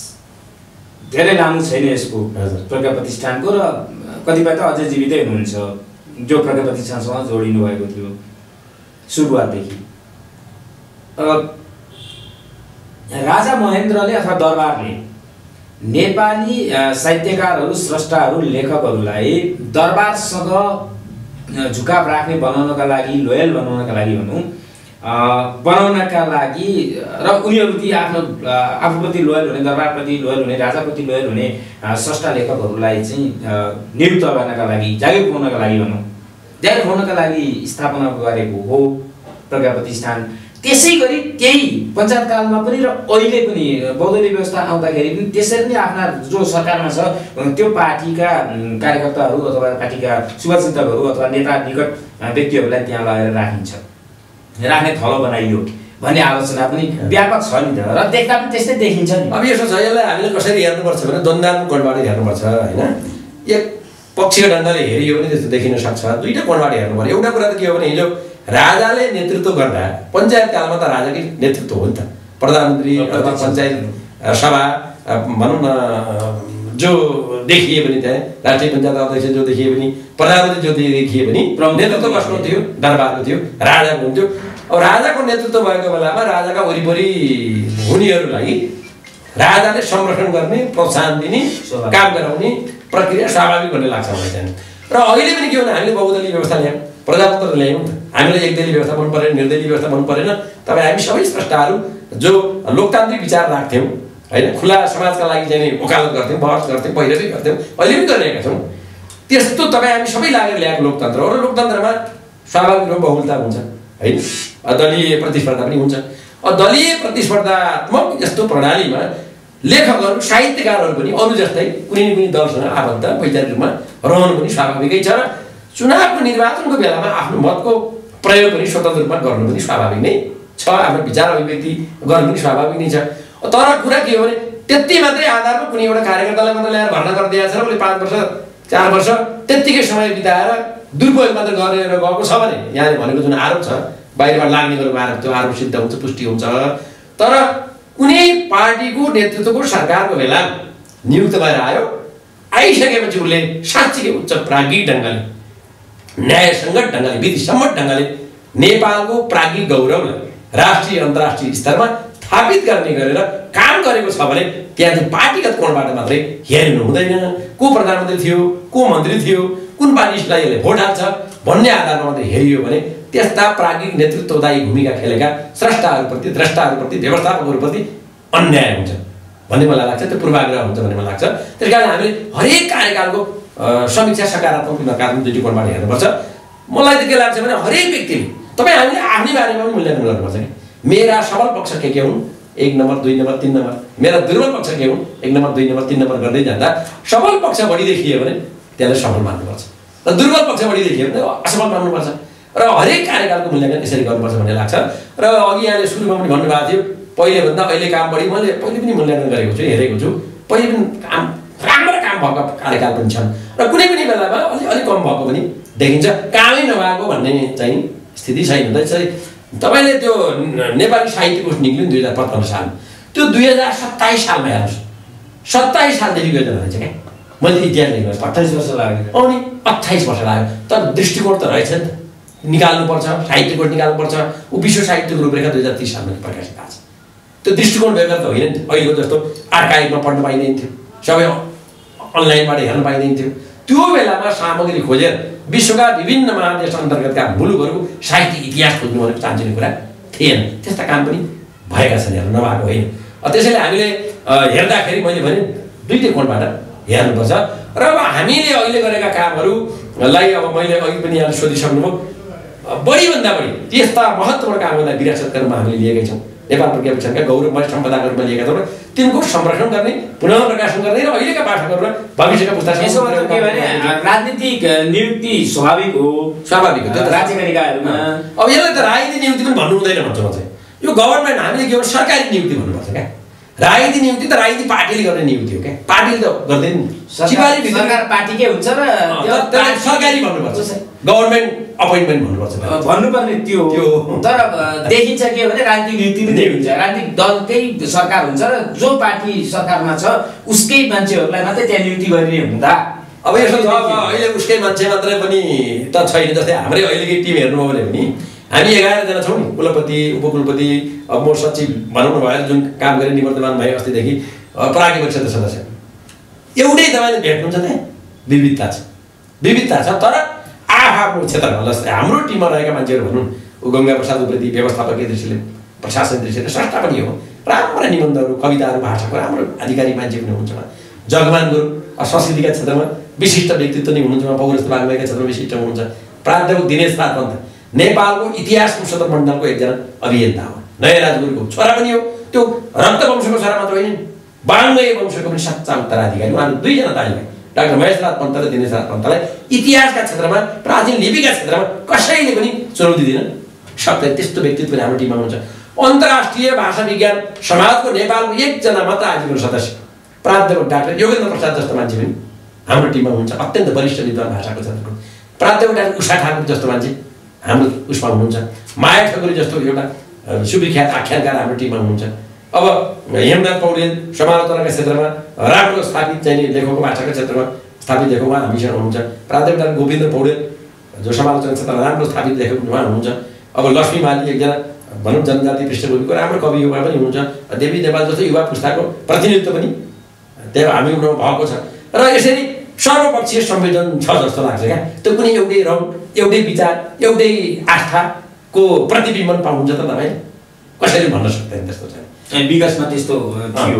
धेरै लामो छैन यसको, प्रज्ञा प्रतिष्ठानको, र कतिपय त अझै जीवितै हुनुहुन्छ जो प्रज्ञा प्रतिष्ठानसँग जोडिनु भएको थियो सुरुवातदेखि। राजा महेन्द्रले अथवा दरबारले नेपाली साहित्यकारहरू, स्रष्टाहरू, लेखकहरूलाई दरबारसँग झुकाव राख्ने बनाउनका लागि, लोयल बनाउनका लागि भनौँ, बनाउनका लागि र उनीहरू ती आफूप्रति लोयल हुने, दरबारप्रति लोयल हुने, राजाप्रति लोयल हुने स्रष्टा लेखकहरूलाई चाहिँ नियुक्त गर्नका लागि, जागिर खुवाउनका लागि भनौँ, जागिर खुवाउनका लागि स्थापना गरेको हो प्रज्ञा प्रतिष्ठान। त्यसै गरी त्यही पञ्चायत कालमा पनि र अहिले पनि बहुदलीय व्यवस्था आउँदाखेरि पनि त्यसरी नै आफ्ना जो सरकारमा छ त्यो पार्टीका कार्यकर्ताहरू अथवा पार्टीका शुभचिन्तकहरू अथवा नेता निकट व्यक्तिहरूलाई त्यहाँ लगेर राखिन्छ, राख्ने थलो बनाइयो भन्ने आलोचना पनि व्यापक छ नि त, र देख्दा पनि त्यस्तै देखिन्छ नि। अब यसो छ, यसलाई हामीले कसरी हेर्नुपर्छ भने द्वन्द्वात्मक कोणबाट हेर्नुपर्छ होइन। एक पक्षीय ढङ्गले हेरियो भने त्यस्तो देखिन सक्छ, दुईटा कोणबाट हेर्नु पर्यो। एउटा कुरा त के हो भने हिजो राजाले नेतृत्व गर्दा पञ्चायत कालमा त राजाकै नेतृत्व हो नि त, प्रधानमन्त्री अथवा पञ्चायत सभा भनौँ न जो देखिए पनि, त्यहाँ राष्ट्रिय पञ्चायत अध्यक्ष जो देखिए पनि, प्रधानमन्त्री जो देखिए पनि नेतृत्व कसको थियो, दरबारको थियो, राजाको हुन्थ्यो। अब राजाको नेतृत्व भएको बेलामा राजाका वरिपरि हुनेहरूलाई राजाले संरक्षण गर्ने, प्रोत्साहन दिने, काम गराउने प्रक्रिया स्वाभाविक भन्ने लाग्छ मलाई चाहिँ। र अहिले पनि के हो भने हामीले बहुदलीय व्यवस्था ल्यायौँ, प्रजातन्त्र ल्यायौँ, हामीलाई एकदलीय व्यवस्था मन परेन, निर्दलीय व्यवस्था मन परेन। तपाईँ हामी सबै स्रष्टाहरू जो लोकतान्त्रिक विचार राख्थ्यौँ, होइन खुला समाजका लागि चाहिँ वकालत गर्थ्यौँ बहस गर्थ्यौँ पहिले पनि गर्थ्यौँ अहिले पनि गरिरहेका छौँ त्यस्तो तपाईँ हामी सबै लागेर ल्याएको लोकतन्त्र हो र लोकतन्त्रमा स्वाभाविक रूपमा बहुलता हुन्छ होइन दलीय प्रतिस्पर्धा पनि हुन्छ दलीय प्रतिस्पर्धात्मक यस्तो प्रणालीमा लेखकहरू साहित्यकारहरू पनि अरू जस्तै कुनै न कुनै दलसँग आबद्ध वैचारिक रूपमा रहनु पनि स्वाभाविकै छ र चुनावको निर्वाचनको बेलामा आफ्नो मतको प्रयोग पनि स्वतन्त्र रूपमा गर्नु पनि स्वाभाविक नै छ आफ्नो विचार अभिव्यक्ति गर्नु पनि स्वाभाविक नै छ तर कुरा के हो भने त्यति मात्रै आधारमा कुनै एउटा कार्यकर्तालाई मात्र ल्याएर भर्ना गरिदिएको छ र उसले 5 वर्ष 4 वर्ष त्यत्तिकै समय बिताएर दुरुपयोग मात्र गरेर गएको छ भने यहाँले भनेको जुन आरोप छ बाहिरबाट लाग्ने गरेको आरोप त्यो आरोप सिद्ध हुन्छ पुष्टि हुन्छ तर कुनै पार्टीको नेतृत्वको सरकारको बेला नियुक्त भएर आइसकेपछि उसले साँच्चीकै उच्च प्राज्ञिक ढङ्गले न्यायसङ्गत ढङ्गले विधिसम्मत ढङ्गले नेपालको प्राज्ञिक गौरवलाई राष्ट्रिय अन्तर्राष्ट्रिय स्तरमा स्थापित गर्ने गरेर काम गरेको छ भने त्यहाँ चाहिँ पार्टीगत कोणबाट मात्रै हेर्नु हुँदैन को प्रधानमन्त्री थियो को मन्त्री थियो कुन पार्टीलाई यसले भोट हाल्छ भन्ने आधारमा मात्रै हेरियो भने त्यस्ता प्राज्ञिक नेतृत्वदायी भूमिका खेलेका स्रष्टाहरूप्रति द्रष्टाहरूप्रति व्यवस्थापकहरूप्रति अन्याय हुन्छ भन्ने मलाई लाग्छ त्यो पूर्वाग्रह हुन्छ भन्ने मलाई लाग्छ त्यस कारण हामीले हरेक कार्यकालको समीक्षा सकारात्मक नकारात्मक दृष्टिकोणबाट हेर्नुपर्छ मलाई त के लाग्छ भने हरेक व्यक्तिले तपाईँ हामीले आफ्नै बारेमा पनि मूल्याङ्कन गर्नुपर्छ कि मेरा सबल पक्ष के हुन् 1 नम्बर 2 नम्बर 3 नम्बर मेरा दुर्बल पक्ष के हुन् 1 नम्बर 2 नम्बर 3 नम्बर गर्दै जाँदा सबल पक्ष बढी देखियो भने त्यसलाई सफल मान्नुपर्छ र दुर्बल पक्ष बढी देखियो भने असफल मान्नुपर्छ र हरेक कार्यकालको मूल्याङ्कन यसरी गर्नुपर्छ भन्ने लाग्छ र अघि यहाँले सुरुमा पनि भन्नुभएको थियो पहिलेभन्दा अहिले काम बढी मैले पहिले पनि मूल्याङ्कन गरेको छु हेरेको छु पहिले पनि काम राम्रो काम भएको कार्यकाल पनि छन् र कुनै कुनै बेलामा अलिक कम भएको पनि देखिन्छ कामै नभएको भन्ने चाहिँ स्थिति छैन तपाईँले त्यो नेपाली साहित्य कोष निक्ल्यो नि 2055 साल त्यो 2027 सालमा हेर्नुहोस् 27 सालदेखि योजना रहेछ क्या मैले इतिहास लेख्नु 28 वर्ष लाग्यो अनि 28 वर्ष लाग्यो तर दृष्टिकोण त रहेछ नि त निकाल्नुपर्छ साहित्य कोष निकाल्नुपर्छ ऊ विश्व साहित्यको रूपरेखा 2030 सालमा प्रकाशित भएको छ त्यो दृष्टिकोण बेगर त होइन नि अहिलेको जस्तो आर्काइभमा पढ्न पाइँदैन थियो सबै अनलाइनबाट हेर्न पाइँदैन थियो त्यो बेलामा सामग्री खोजेर विश्वका विभिन्न महादेश अन्तर्गतका मुलुकहरूको साहित्य इतिहास खोज्नु भनेको चान्चिने कुरा थिएन त्यस्ता काम पनि भएका छन् हेर्नु नभएको होइन त्यसैले हामीले हेर्दाखेरि मैले भने दुईटै कोणबाट हेर्नुपर्छ र अब हामीले अहिले गरेका कामहरूलाई अब मैले अघि पनि यहाँले सोधिसक्नुभयो बढीभन्दा बढी त्यस्ता महत्त्वपूर्ण कामहरूलाई विरासत गर्नमा हामीले लिएकै छौँ नेपाल प्रज्ञा प्रतिष्ठानका गौरवमय सम्पदाका रूपमा लिएका छौँ र तिनको संरक्षण गर्ने पुनः प्रकाशन गर्ने र अहिलेका पाठकहरू र भविष्यका पुस्तासम्म के भने राजनीतिक नियुक्ति स्वाभाविक हो राज्यका निकायहरूमा अब यसलाई त राजनीतिक नियुक्ति पनि भन्नु हुँदैन भन्छ म चाहिँ यो गभर्नमेन्ट हामीले के भन्छ सरकारी नियुक्ति भन्नुपर्छ क्या राजनीति नियुक्ति त राजनीति पार्टीले गर्ने नियुक्ति हो क्या पार्टीले त गर्दैन सरकार पार्टीकै हुन्छ र सरकारी भन्नुपर्छ गभर्नमेन्ट अपोइन्टमेन्ट भन्नुपर्छ भन्नुपर्ने त्यो तर देखिन्छ के भने राजनीतिक नियुक्ति पनि हुन्छ राजनीतिक दलकै सरकार हुन्छ र जो पार्टी सरकारमा छ उसकै मान्छेहरूलाई मात्रै त्यहाँ नियुक्ति गरिने हुँदा अब यसो छ अहिले उसकै मान्छे मात्रै पनि त छैन जस्तै हाम्रै अहिलेकै टिम हेर्नुभयो भने पनि हामी 11 जना छौँ नि कुलपति उपकुलपति अब म सचिव भनौँ भएर जुन काम गरेर निवर्तमान भए अस्तिदेखि प्राज्ञ परिषदका सदस्य एउटै तपाईँले भेट्नुहुन्छ त्यहाँ विविधता छ तर आफ्नो क्षेत्रमा जस्तै हाम्रो टिममा रहेका मान्छेहरू भनौँ ऊ गङ्गा प्रसाद उप्रेती व्यवस्थापकीय दृष्टिले प्रशासन दृष्टिले स्रष्टा पनि हो राम्रा निबन्धहरू कविताहरू भाषाको राम्रो आधिकारिक मान्छे पनि हुनुहुन्छ जगमान गुरु संस्कृतिका क्षेत्रमा विशिष्ट व्यक्तित्व नै हुनुहुन्छ पौरस्त्य वाङ्मयका क्षेत्रमा विशिष्ट हुनुहुन्छ प्राध्यापक दिनेश पाल पन्त नेपालको इतिहास संशोधन मण्डलको एकजना अभियन्ता हो नयाँ राजगुरुको छोरा पनि हो त्यो रक्तवंशको छोरा मात्र होइन वाङ्मय वंशको पनि सच्चा उत्तराधिकारी उहाँहरू दुईजना दाजुभाइ डाक्टर महेशराज पन्त र दिनेशराज पन्तलाई इतिहासका क्षेत्रमा प्राचीन लिपिका क्षेत्रमा कसैले पनि चुनौती दिन सक्दैन त्यस्तो व्यक्तित्व पनि हाम्रो टिममा हुन्छ अन्तर्राष्ट्रिय भाषा विज्ञान समाजको नेपालको एकजना मात्र आजीवन सदस्य प्राध्यापक डाक्टर योगेन्द्र प्रसाद जस्तो मान्छे पनि हाम्रो टिममा हुन्छ अत्यन्त वरिष्ठ विद्वान भाषाको क्षेत्रको प्राध्यापक डाक्टर उषा ठाकुर जस्तो मान्छे हाम्रो उसमा हुनुहुन्छ माया ठकुरी जस्तो एउटा सुविख्यात आख्यानकार हाम्रो टिममा हुनुहुन्छ अब हेमनाथ पौडेल समालोचनाका क्षेत्रमा राम्रो स्थापित चाहिँ लेखकको भाषाको क्षेत्रमा स्थापित लेखक उहाँ हामीसँग हुनुहुन्छ प्राध्यापक डाक्टर गोविन्द पौडेल जो समालोचना क्षेत्रमा राम्रो स्थापित लेखक उहाँ हुनुहुन्छ अब लक्ष्मी माली एकजना भनौँ जनजाति पृष्ठभूमिको राम्रो कवि उहाँ पनि हुनुहुन्छ देवी नेपाल जस्तो युवा पुस्ताको प्रतिनिधित्व पनि त्यहाँ हामी भएको छ र यसरी सर्वपक्षीय संवेदन छ जस्तो लाग्छ क्या त्यो कुनै एउटै रङ एउटै विचार एउटै आस्थाको प्रतिबिम्बन पाउनुहुन्छ त तपाईँ कसैले भन्न सक्दैन त्यस्तो छ विकासमा त्यस्तो थियो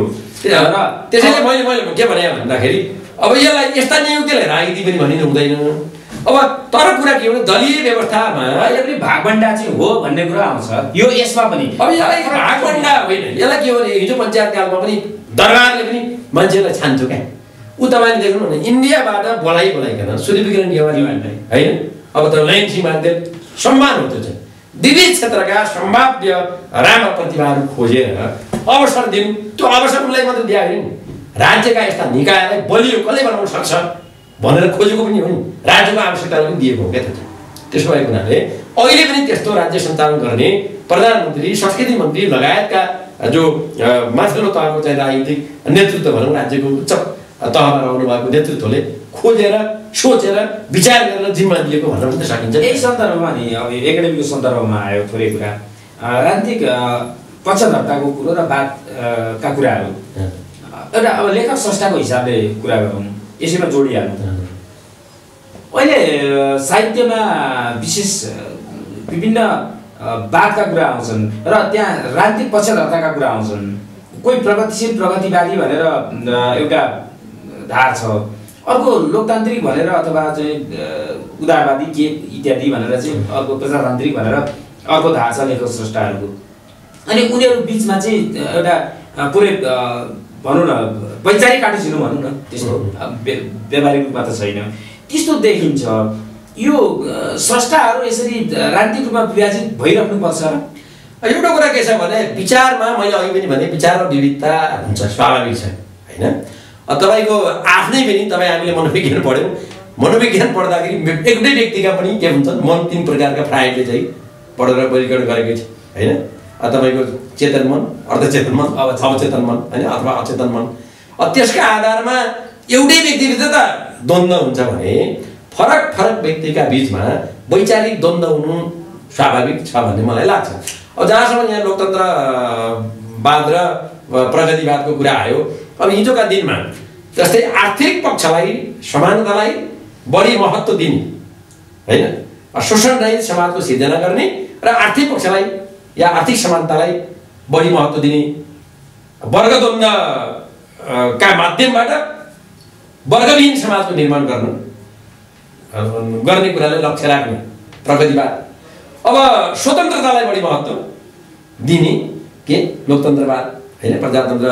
त्यसैले मैले के भने भन्दाखेरि अब यसलाई यस्ता नियुक्तिलाई राजनीति पनि भनिनु हुँदैन। अब तर कुरा के हो भने दलीय व्यवस्थामा अहिले पनि भागभण्डा चाहिँ हो भन्ने कुरा आउँछ यो यसमा पनि। अब यसलाई भागभण्डा होइन, यसलाई के हो भने हिजो पञ्चायत कालमा पनि दरबारले पनि मान्छेलाई छान्थ्यो क्या। ऊ तपाईँले देख्नु भने इन्डियाबाट बोलाइकन सूर्यविकिरण नेवारीलाई होइन, अब त लैन सीमान्त सम्मान हो। त्यो चाहिँ विविध क्षेत्रका सम्भाव्य राम्रा प्रतिभाहरू खोजेर अवसर दिनु, त्यो अवसर उनलाई मात्र दिए होइन, राज्यका यस्ता निकायलाई बलियो कसले बनाउन सक्छ भनेर खोजेको पनि हो नि, राज्यको आवश्यकतालाई पनि दिएको हो क्या। त्यो त्यसो भएको हुनाले अहिले पनि त्यस्तो राज्य सञ्चालन गर्ने प्रधानमन्त्री, संस्कृति मन्त्री लगायतका जो माथिल्लो तहको चाहिँ राजनीतिक नेतृत्व भनौँ, राज्यको उच्च तहमा रहनु भएको नेतृत्वले खोजेर सोचेर विचार गरेर जिम्मा दिएको भन्न पनि सकिन्छ। यही सन्दर्भमा नि अब एकाडेमीको सन्दर्भमा आयो थोरै कुरा, राजनीतिक पक्षधरताको कुरो र वादका कुराहरू एउटा अब लेखक स्रष्टाको हिसाबले कुरा गरौँ, यसैमा जोडिहाल्नु। अहिले साहित्यमा विशेष विभिन्न वादका कुरा आउँछन् र त्यहाँ राजनीतिक पक्षधरताका कुरा आउँछन्। कोही प्रगतिशील प्रगतिवादी भनेर एउटा धार छ, अर्को लोकतान्त्रिक भनेर अथवा चाहिँ उदारवादी के इत्यादि भनेर चाहिँ अर्को प्रजातान्त्रिक भनेर अर्को धार छ लेखक स्रष्टाहरूको। अनि उनीहरू बिचमा चाहिँ एउटा पुरै भनौँ न वैचारिक काटेसिनु भनौँ न, त्यस्तो व्यावहारिक रूपमा त छैन, त्यस्तो देखिन्छ। यो स्रष्टाहरू यसरी राजनीतिक रूपमा विभाजित भइराख्नुपर्छ र एउटा कुरा के छ भने विचारमा मैले अघि पनि भने विचारमा विविधता हुन्छ, स्वाभाविक छ होइन। तपाईँको आफ्नै पनि तपाईँ हामीले मनोविज्ञान पढ्यौँ, मनोविज्ञान पढ्दाखेरि एउटै व्यक्तिका पनि के हुन्छन् मन 3 प्रकारका फ्राइडले चाहिँ पढेर वर्गीकरण गरेकै छ होइन। तपाईँको चेतन मन, अर्धचेतन मन, अवचेतन मन होइन, अथवा अचेतन मन। त्यसका आधारमा एउटै व्यक्तिभित्र त द्वन्द्व हुन्छ भने फरक फरक व्यक्तिका बिचमा वैचारिक द्वन्द्व हुनु स्वाभाविक छ भन्ने मलाई लाग्छ। अब जहाँसम्म यहाँ लोकतन्त्रवाद र प्रगतिवादको कुरा आयो, अब हिजोका दिनमा जस्तै आर्थिक पक्षलाई समानतालाई बढी महत्त्व दिने होइन, शोषण रहित समाजको सिर्जना गर्ने र आर्थिक पक्षलाई या आर्थिक समानतालाई बढी महत्त्व दिने, वर्गद्वन्द्वका माध्यमबाट वर्गविहीन समाजको निर्माण गर्ने कुरालाई लक्ष्य राख्ने प्रगतिवाद। अब स्वतन्त्रतालाई बढी महत्त्व दिने के लोकतन्त्रवाद होइन, प्रजातन्त्र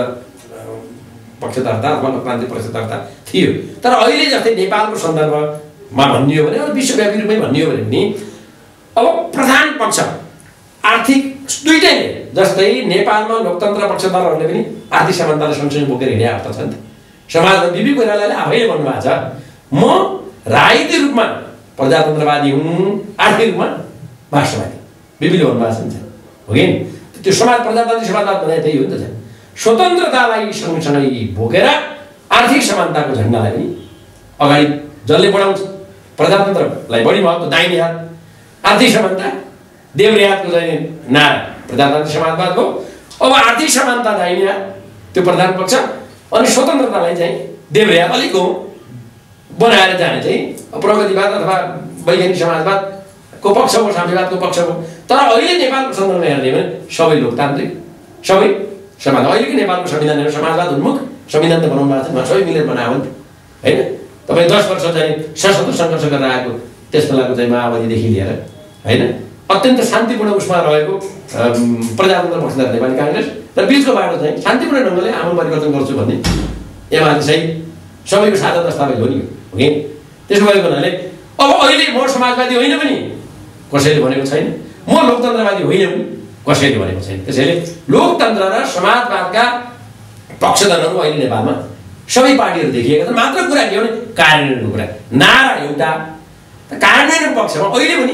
पक्षधरता अथवा लोकतान्त्रिक पक्षधरता थियो। तर अहिले जस्तै नेपालको सन्दर्भमा भनियो भने, विश्वव्यापी रूपमै भनियो भने पनि अब प्रधान पक्ष आर्थिक दुईटैले, जस्तै नेपालमा लोकतन्त्र पक्षधरहरूले पनि आर्थिक समानतालाई सँगसँगै बोकेर हिँडे अवस्था छ नि त। समाजमा बिबी कोइरालाले आफैले भन्नुभएको छ, म राजनीतिक रूपमा प्रजातन्त्रवादी हुँ, आर्थिक रूपमा मार्क्सवादी, बिबीले भन्नुभएको छ नि हो कि। त्यो समाज प्रजातान्त्रिक समाजवाद भने त्यही हो नि त। स्वतन्त्रतालाई सँगसँगै बोकेर आर्थिक समानताको झन्डालाई पनि अगाडि जसले बढाउँछ, प्रजातन्त्रलाई बढी महत्त्व दाहिने हात, आर्थिक समानता देब्रे हातको चाहिँ नारा प्रजातान्त्रिक समाजवाद हो। अब आर्थिक समानता दाहिने हात त्यो प्रधान पक्ष, अनि स्वतन्त्रतालाई चाहिँ देब्रे हात अलिक हो बनाएर जाने चाहिँ प्रगतिवाद अथवा वैज्ञानिक समाजवादको पक्ष हो, साम्यवादको पक्ष हो। तर अहिले नेपालको सन्दर्भमा हेर्ने भने सबै लोकतान्त्रिक, सबै समाज। अहिलेको नेपालको संविधान समाजवाद उन्मुख संविधान त बनाउनु भएको छ, सबै मिलेर बनायो नि होइन। तपाईँ 10 वर्ष चाहिँ सशस्त्र सङ्घर्ष गरेर आएको त्यस बेलाको चाहिँ माओवादीदेखि लिएर होइन, अत्यन्त शान्तिपूर्ण उसमा रहेको प्रजातन्त्र पक्षधर नेपाली काङ्ग्रेस र बिचको बाटो चाहिँ शान्तिपूर्ण ढङ्गले आमूल परिवर्तन गर्छु भन्ने एमाले चाहिँ सबैको साझा दस्तावेज हो नि हो कि। त्यसो भएको हुनाले अब अहिले म समाजवादी होइन पनि कसैले भनेको छैन, म लोकतन्त्रवादी होइन पनि कसैले भनेको छैन। त्यसैले लोकतन्त्र र समाजवादका पक्षधरहरू अहिले नेपालमा सबै पार्टीहरू देखिएका छन्। मात्र कुरा के हो भने कार्यान्वयनको कुरा, नारा एउटा, कार्यान्वयनको पक्षमा अहिले पनि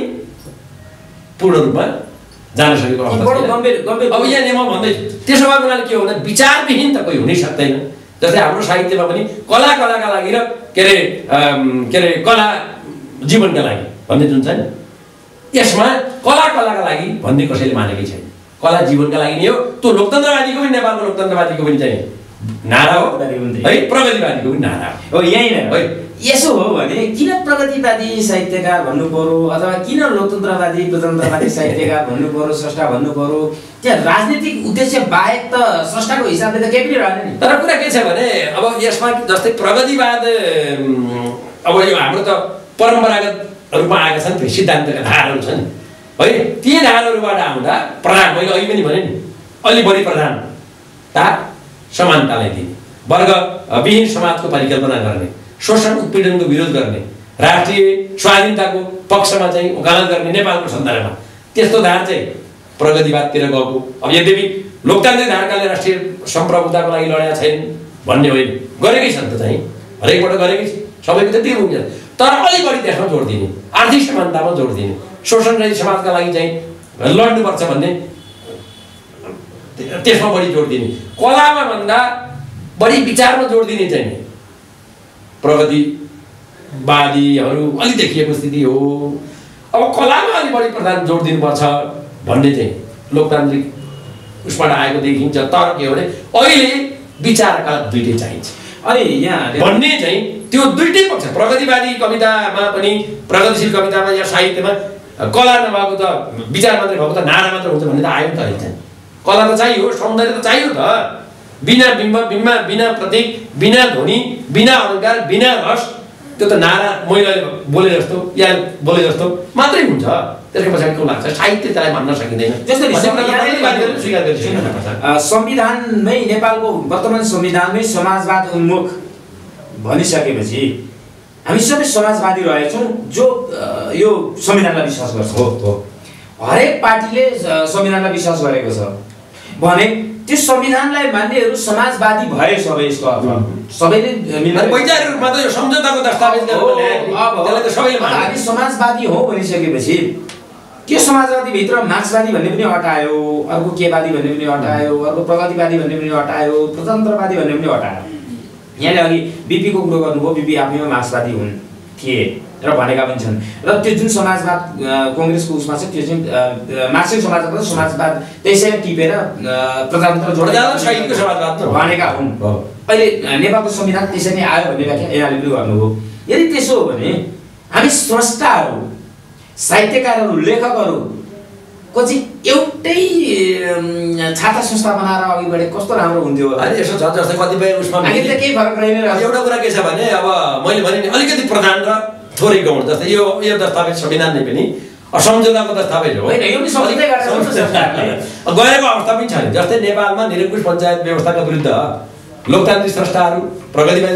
पूर्ण रूपमा जान सकेको अवस्था छैन। अब यहाँ म भन्दैछु त्यसो भएको हुनाले के हो भने विचारविहीन त कोही हुनै सक्दैन। जस्तै हाम्रो साहित्यमा पनि कलाका लागि र के अरे कला जीवनका लागि भन्ने जुन छ नि, यसमा कलाका लागि भन्ने कसैले मानेकै छैन। कला जीवनका लागि नै हो। त्यो लोकतन्त्रवादीको पनि, नेपालको लोकतन्त्रवादीको पनि चाहिँ नारा हो है, प्रगतिवादीको पनि नारा हो। यही नै है। यसो हो भने किन प्रगतिवादी साहित्यकार भन्नु पर्यो अथवा किन लोकतन्त्रवादी प्रजातन्त्रवादी साहित्यकार भन्नु पर्यो, स्रष्टा भन्नु पर्यो? त्यहाँ राजनीतिक उद्देश्य बाहेक त स्रष्टाको हिसाबले त केही पनि रहेन नि। तर कुरा के छ भने अब यसमा जस्तै प्रगतिवाद अब यो हाम्रो त परम्परागत रूपमा आएका छन्, सिद्धान्तका धारहरू छन् है। ती धारहरूबाट आउँदा प्रधान, मैले अघि पनि भने नि, अलि बढी प्रधानता समानतालाई दिने, वर्गविहीन समाजको परिकल्पना गर्ने, शोषण उत्पीडनको विरोध गर्ने, राष्ट्रिय स्वाधीनताको पक्षमा चाहिँ वकालत गर्ने नेपालको सन्दर्भमा त्यस्तो धार चाहिँ प्रगतिवादतिर गएको। अब यद्यपि लोकतान्त्रिक धारकाले राष्ट्रिय सम्प्रभुताको लागि लडेका छैन भन्ने होइन, गरेकै छन् त चाहिँ, हरेकपल्ट गरेकै छ, सबैको त्यति हुन्छ। तर अलि बढी त्यसमा जोड दिने, आर्थिक समानतामा जोड दिने, शोषणरहित समाजका लागि चाहिँ लड्नुपर्छ भन्ने त्यसमा बढी जोड दिने, कलामा भन्दा बढी विचारमा जोड दिने चाहिँ प्रगतिवादीहरू अलि देखिएको स्थिति हो। अब कलामा अलि बढी प्रधान जोड दिनुपर्छ भन्ने चाहिँ लोकतान्त्रिक उसबाट आएको देखिन्छ। तर के हो भने अहिले विचारका दुइटै चाहिन्छ अनि यहाँ भन्ने चाहिँ त्यो दुइटै पक्ष, प्रगतिवादी कवितामा पनि, प्रगतिशील कवितामा या साहित्यमा कला नभएको त विचार मात्रै भएको त नारा मात्र हुन्छ भन्ने त आयो त अहिले चाहिँ। कला त चाहियो, सौन्दर्य त चाहियो त, बिना बिम्ब बिना प्रतीक, बिना ध्वनि, बिना अलङ्कार, बिना रस, त्यो त नारा मैले बोले जस्तो या बोले जस्तो मात्रै हुन्छ। त्यसको पछाडि के लाग्छ, साहित्य त्यसलाई भन्न सकिँदैन। संविधानमै, नेपालको वर्तमान संविधानमै समाजवाद उन्मुख भनिसकेपछि हामी सबै समाजवादी रहेछौँ जो यो संविधानलाई विश्वास गर्छौँ। हरेक पार्टीले संविधानलाई विश्वास गरेको छ भने त्यो संविधानलाई मान्नेहरू समाजवादी भए सबै। यसको अर्थ सबैले वैचारिक रूपमा त यो सम्झौताको दस्तावेज हामी समाजवादी हौ भनिसकेपछि त्यो समाजवादीभित्र मार्क्सवादी भन्ने पनि हटायो, अर्को केवादी भन्ने पनि हटायो, अर्को प्रगतिवादी भन्ने पनि हटायो, प्रजातन्त्रवादी भन्ने पनि हटायो। यहाँले अघि बिपीको कुरो गर्नुभयो, बिपी आफैमा मार्क्सवादी हुन् थिए र भनेका पनि छन्। र त्यो जुन समाजवाद कङ्ग्रेसको उसमा छ त्यो चाहिँ मार्क्सिस्ट समाजवाद त्यसैले टिपेर प्रजातन्त्र जोडेर भनेका हुन्। अहिले नेपालको संविधान त्यसै नै आयो भन्ने व्याख्या यहाँले पनि गर्नुभयो। यदि त्यसो हो भने हामी स्रष्टाहरू, साहित्यकारहरू, लेखकहरूको चाहिँ एउटै छाता संस्था बनाएर अघि बढे कस्तो राम्रो हुन्थ्यो होला। यसो छ जस्तै कतिपय उसमा केही फरक रहेन। एउटा कुरा के छ भने अब मैले भने नि अलिकति प्रधान र थोरै गौण, जस्तै यो दस्तावेज संविधान नै पनि सम्झौताको दस्तावेज हो होइन, यो पनि सम्झौता गएको अवस्था पनि छ नि। जस्तै नेपालमा निरङ्कुश पञ्चायत व्यवस्थाका विरुद्ध लोकतान्त्रिक स्रष्टाहरू, प्रगतिवादी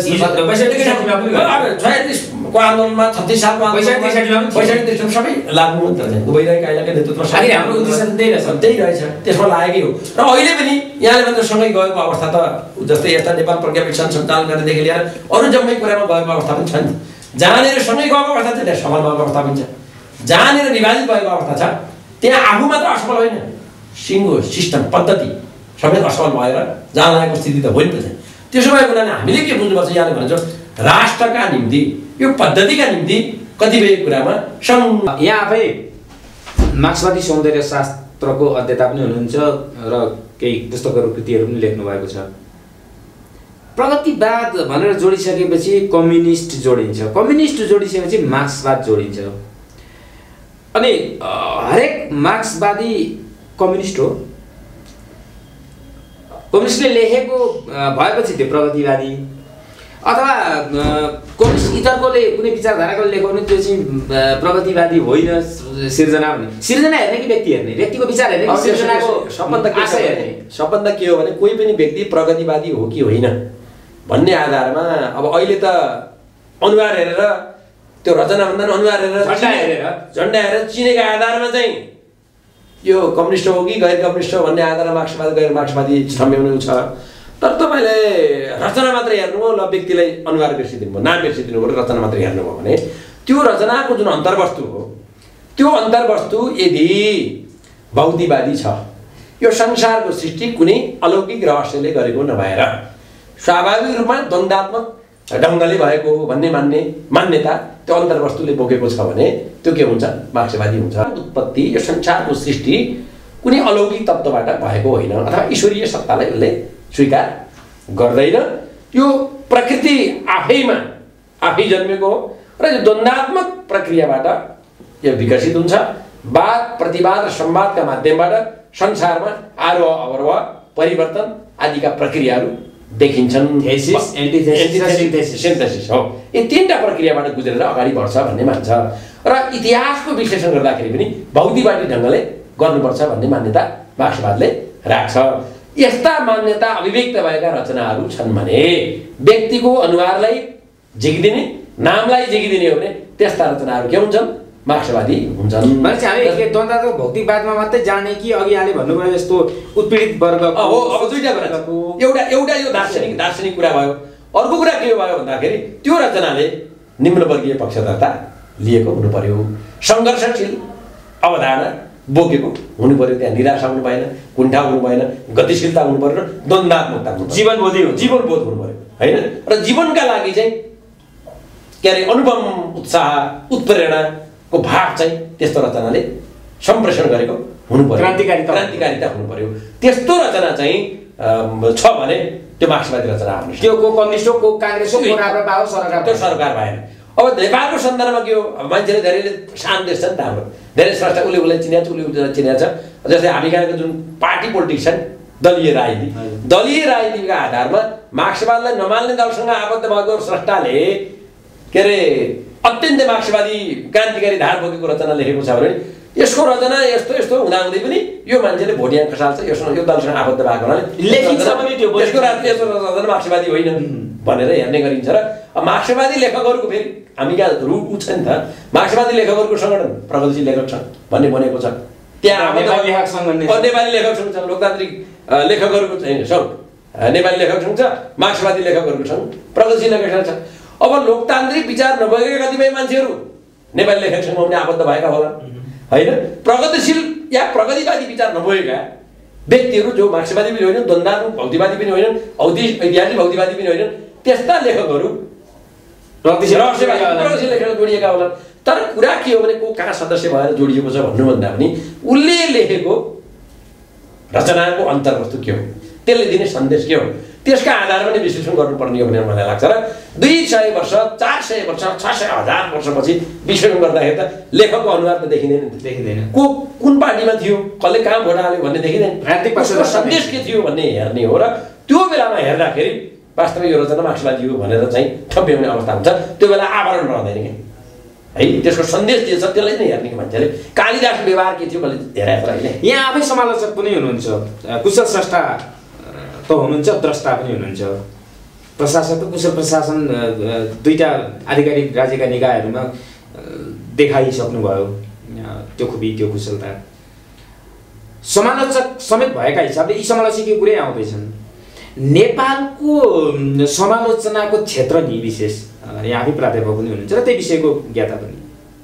36को आन्दोलनमा 36 सालमा 65 सबै लाग्नु भइरहेको अहिलेको नेतृत्वमा हाम्रो उद्देश्य त्यही रहेछ, त्यसमा लागेकै हो। र अहिले पनि यहाँले भन्दा सँगै गएको अवस्था त जस्तै यस्ता नेपाल प्रज्ञापेक्षण सञ्चालन गर्नेदेखि लिएर अरू जम्मै कुरामा गएको अवस्था पनि छ नि। जहाँनिर सँगै गएको अवस्था छ त्यहाँ सफल भएको अवस्था पनि छ, जहाँनिर विभाजित भएको अवस्था छ त्यहाँ आफू मात्र असफल होइन, सिङ्गो सिस्टम पद्धति सबै असफल भएर जहाँ लागेको स्थिति त होइन त। त्यसो भएको हुनाले हामीले के बुझ्नुपर्छ, यहाँले भन्छ राष्ट्रका निम्ति, यो पद्धतिका निम्ति कतिपय कुरामा यहाँ आफै मार्क्सवादी सौन्दर्य शास्त्रको अध्येता पनि हुनुहुन्छ र केही पुस्तकहरू, कृतिहरू पनि लेख्नु भएको छ। प्रगतिवाद भनेर जोडिसकेपछि कम्युनिस्ट जोडिन्छ, कम्युनिस्ट जोडिसकेपछि मार्क्सवाद जोडिन्छ। अनि हरेक मार्क्सवादी कम्युनिस्ट हो, कम्युनिस्टले लेखेको भएपछि त्यो प्रगतिवादी, अथवा कम्युनिस्ट इतरकोले कुनै विचारधाराको लेख्यो भने त्यो चाहिँ प्रगतिवादी होइन। सिर्जना भने सिर्जना हेर्ने कि व्यक्ति हेर्ने, व्यक्तिको विचार हेर्ने कि सिर्जनाको आशय हेर्ने? सबभन्दा के हो भने कोही पनि व्यक्ति प्रगतिवादी हो कि होइन भन्ने आधारमा अब अहिले त अनुहार हेरेर, त्यो रचनाभन्दा अनुहार हेरेर, झन्डा हेरेर चिनेको आधारमा चाहिँ यो कम्युनिस्ट हो कि गैर कम्युनिस्ट हो भन्ने आधारमा मार्क्सवादी गैर मार्क्सवादी ठम्ब्याउनु छ। तर तपाईँले रचना मात्रै हेर्नुभयो, ल व्यक्तिलाई अनुहार बिर्सिदिनु भयो, नाम बिर्सिदिनु भयो, रचना मात्रै हेर्नुभयो भने त्यो रचनाको जुन अन्तर्वस्तु हो, त्यो अन्तर्वस्तु यदि बौद्धिवादी छ, यो संसारको सृष्टि कुनै अलौकिक रहस्यले गरेको नभएर स्वाभाविक रूपमा द्वन्द्वात्मक ढङ्गले भएको हो भन्ने मान्यता त्यो अन्तर्वस्तुले बोकेको छ भने त्यो के हुन्छ, मार्क्सवादी हुन्छ। उत्पत्ति, यो संसारको सृष्टि कुनै अलौकिक तत्त्वबाट भएको होइन अथवा ईश्वरीय सत्तालाई उसले स्वीकार गर्दैन। यो प्रकृति आफै जन्मेको हो र यो द्वन्द्वात्मक प्रक्रियाबाट यो विकसित हुन्छ। वाद प्रतिवाद र संवादका माध्यमबाट संसारमा आरोह अवरोह परिवर्तन आदिका प्रक्रियाहरू देखिन्छन्। थेसिस, एन्टिथेसिस, सिन्थेसिस हो। यी तीनटा प्रक्रियाबाट गुज्रेर अगाडि बढ्छ भन्ने मान्छ र इतिहासको विश्लेषण गर्दाखेरि पनि भौतिकवादी ढङ्गले गर्नुपर्छ भन्ने मान्यता मार्क्सवादले राख्छ। यस्ता मान्यता अभिव्यक्त भएका रचनाहरू छन् भने व्यक्तिको अनुहारलाई झिकिदिने, नामलाई झिकिदिने हो भने त्यस्ता रचनाहरू के हुन्छन्? मार्क्सवादी हुन्छन्। भनेपछि हामी द्वन्द्वको भौतिकवादमा मात्रै जाने कि अघि यहाँले भन्नुभयो जस्तो उत्पीडित वर्ग हो? अब दुईटा कुरा छ। एउटा यो दार्शनिक कुरा भयो। अर्को कुरा के भयो भन्दाखेरि त्यो रचनाले निम्नवर्गीय पक्षधरता लिएको हुनु पर्यो, सङ्घर्षशील अवधारणा बोकेको हुनु पर्यो, त्यहाँ निराशा हुनु भएन, कुण्ठा हुनु भएन, गतिशीलता हुनु पर्यो र द्वन्द्वात्मकता हुनु पर्यो, जीवनबोध हुनु पर्यो होइन। र जीवनका लागि चाहिँ के अरे अनुपम उत्साह उत्प्रेरणाको भाव चाहिँ त्यस्तो रचनाले सम्प्रेषण गरेको हुनु पर्यो, क्रान्तिकारिता हुनु पर्यो। त्यस्तो रचना चाहिँ छ भने त्यो मार्क्सवादी रचना आउनु। त्यो को कम्युनिस्ट हो, को काङ्ग्रेस हो, को राप्रपा हो, सरकार, त्यो सरकार भएन। अब नेपालको सन्दर्भमा के हो? मान्छेले धेरैले शान देश छ नि त हाम्रो, धेरै स्रष्टा उसले चिनिया छ, उसले चिनिया छ। जस्तै हामी कहाँको जुन पार्टी पोलिटिक्स छन्, दलीय राजनीतिका आधारमा मार्क्सवादलाई नमान्ने दलसँग आबद्ध भएको स्रष्टाले के अरे अत्यन्तै मार्क्सवादी क्रान्तिकारी धार बोकेको रचना लेखेको छ भने यसको रचना यस्तो हुँदाहुँदै पनि यो मान्छेले भोटियाङ खसाल्छ, यो दलसँग आबद्ध भएको हुनाले यसको रचना मार्क्सवादी होइन भनेर हेर्ने गरिन्छ। र मार्क्सवादी लेखकहरूको फेरि हामी कहाँ रुट छ नि त, मार्क्सवादी लेखकहरूको सङ्गठन प्रगतिशील लेखक छ भन्ने बनेको छ। त्यहाँ नेपाली लेखक सङ्घ छ, लोकतान्त्रिक लेखकहरूको चाहिँ सङ्घ, नेपाली लेखक सङ्घ छ, मार्क्सवादी लेखकहरूको सङ्घ, प्रगतिशील लेखक सङ्घ छ। अब लोकतान्त्रिक विचार नभएका कतिपय मान्छेहरू नेपाली लेखक सङ्घमा पनि आबद्ध भएका होला होइन। प्रगतिशील या प्रगतिवादी विचार नभएका व्यक्तिहरू जो मार्क्सवादी पनि होइनन्, द्वन्द्वात्मक भौतिकवादी पनि होइनन्, ऐतिहासिक भौतिकवादी पनि होइनन्, त्यस्ता लेखकहरू प्रगतिशील लेखेर जोडिएका होला। तर कुरा के हो भने को कहाँ सदस्य भएर जोडिएको छ भन्नुभन्दा पनि उसले लेखेको रचनाको अन्तर्वस्तु के हो, त्यसले दिने सन्देश के हो, त्यसका आधारमा नै विश्लेषण गर्नुपर्ने हो भनेर मलाई लाग्छ। र 200 वर्ष 400 वर्ष 600 1000 वर्षपछि विश्लेषण गर्दाखेरि त लेखकको अनुहार त देखिँदैन, को कुन पार्टीमा थियो, कसले कहाँ भोट हाल्यो भन्ने देखिँदैन, सन्देश के थियो भन्ने हेर्ने हो। र त्यो बेलामा हेर्दाखेरि वास्तवमा यो रचना मार्क्सवादी हो भनेर चाहिँ ठम्ब्याउने अवस्था हुन्छ। त्यो बेला आवरण रहँदैन कि है, त्यसको सन्देश के छ त्यसलाई नै हेर्ने कि मान्छेले कालिदास व्यवहार के थियो कसले हेराएको र अहिले। यहाँ आफै समालोचक पनि हुनुहुन्छ, कुशल स्रष्टा त हुनुहुन्छ, द्रष्टा पनि हुनुहुन्छ। प्रशासक कुशल प्रशासन दुईटा आधिकारिक राज्यका निकायहरूमा देखाइसक्नुभयो त्यो खुबी, त्यो कुशलता। समालोचक समेत भएका हिसाबले यी समालोचकीय कुरै आउँदैछन्। नेपालको समालोचनाको क्षेत्र नि विशेष यहाँ आफै प्राध्यापक पनि हुनुहुन्छ र त्यही विषयको ज्ञाता पनि,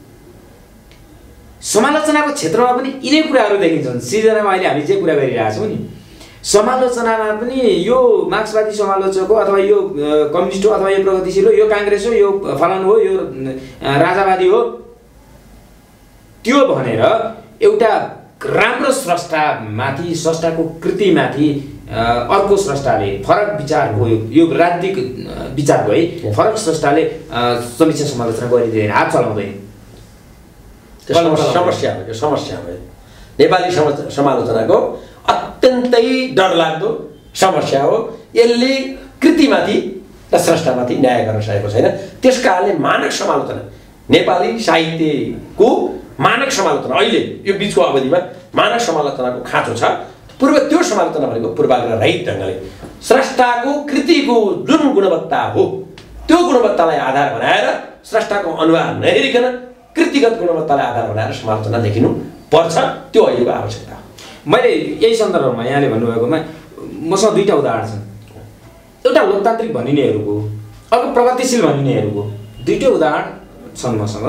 समालोचनाको क्षेत्रमा पनि यिनै कुराहरू देखिन्छन्। सृजनामा अहिले हामी जे कुरा गरिरहेका छौँ नि, समालोचनामा पनि यो मार्क्सवादी समालोचक हो, अथवा यो कम्युनिस्ट हो, अथवा यो प्रगतिशील हो, यो काङ्ग्रेस हो, यो फलानु हो, यो राजावादी हो, त्यो भनेर एउटा राम्रो स्रष्टामाथि, स्रष्टाको कृतिमाथि अर्को स्रष्टाले फरक विचारको, यो राजनीतिक विचारको है फरक स्रष्टाले समीक्षा समालोचना गरिदिँदैन, हात चलाउँदैन। समस्या हो, यो समस्या हो। नेपाली समालोचनाको अत्यन्तै डरलाग्दो समस्या हो। यसले कृतिमाथि र स्रष्टामाथि न्याय गर्न सकेको छैन। त्यस कारणले मानक समालोचना, नेपाली साहित्यको मानक समालोचना अहिले यो बिचको अवधिमा मानक समालोचनाको खाँचो छ। त्यो समालोचना भनेको पूर्वाग्रह रहित ढङ्गले स्रष्टाको कृतिको जुन गुणवत्ता हो त्यो गुणवत्तालाई आधार बनाएर स्रष्टाको अनुहार नहेरिकन कृतिगत गुणवत्तालाई आधार बनाएर समालोचना लेखिनु पर्छ। त्यो अहिलेको आवश्यकता हो। मैले यही सन्दर्भमा यहाँले भन्नुभएकोमा मसँग दुईटा उदाहरण छन्। एउटा लोकतान्त्रिक भनिनेहरूको, अर्को प्रगतिशील भनिनेहरूको, दुईटै उदाहरण छन् मसँग।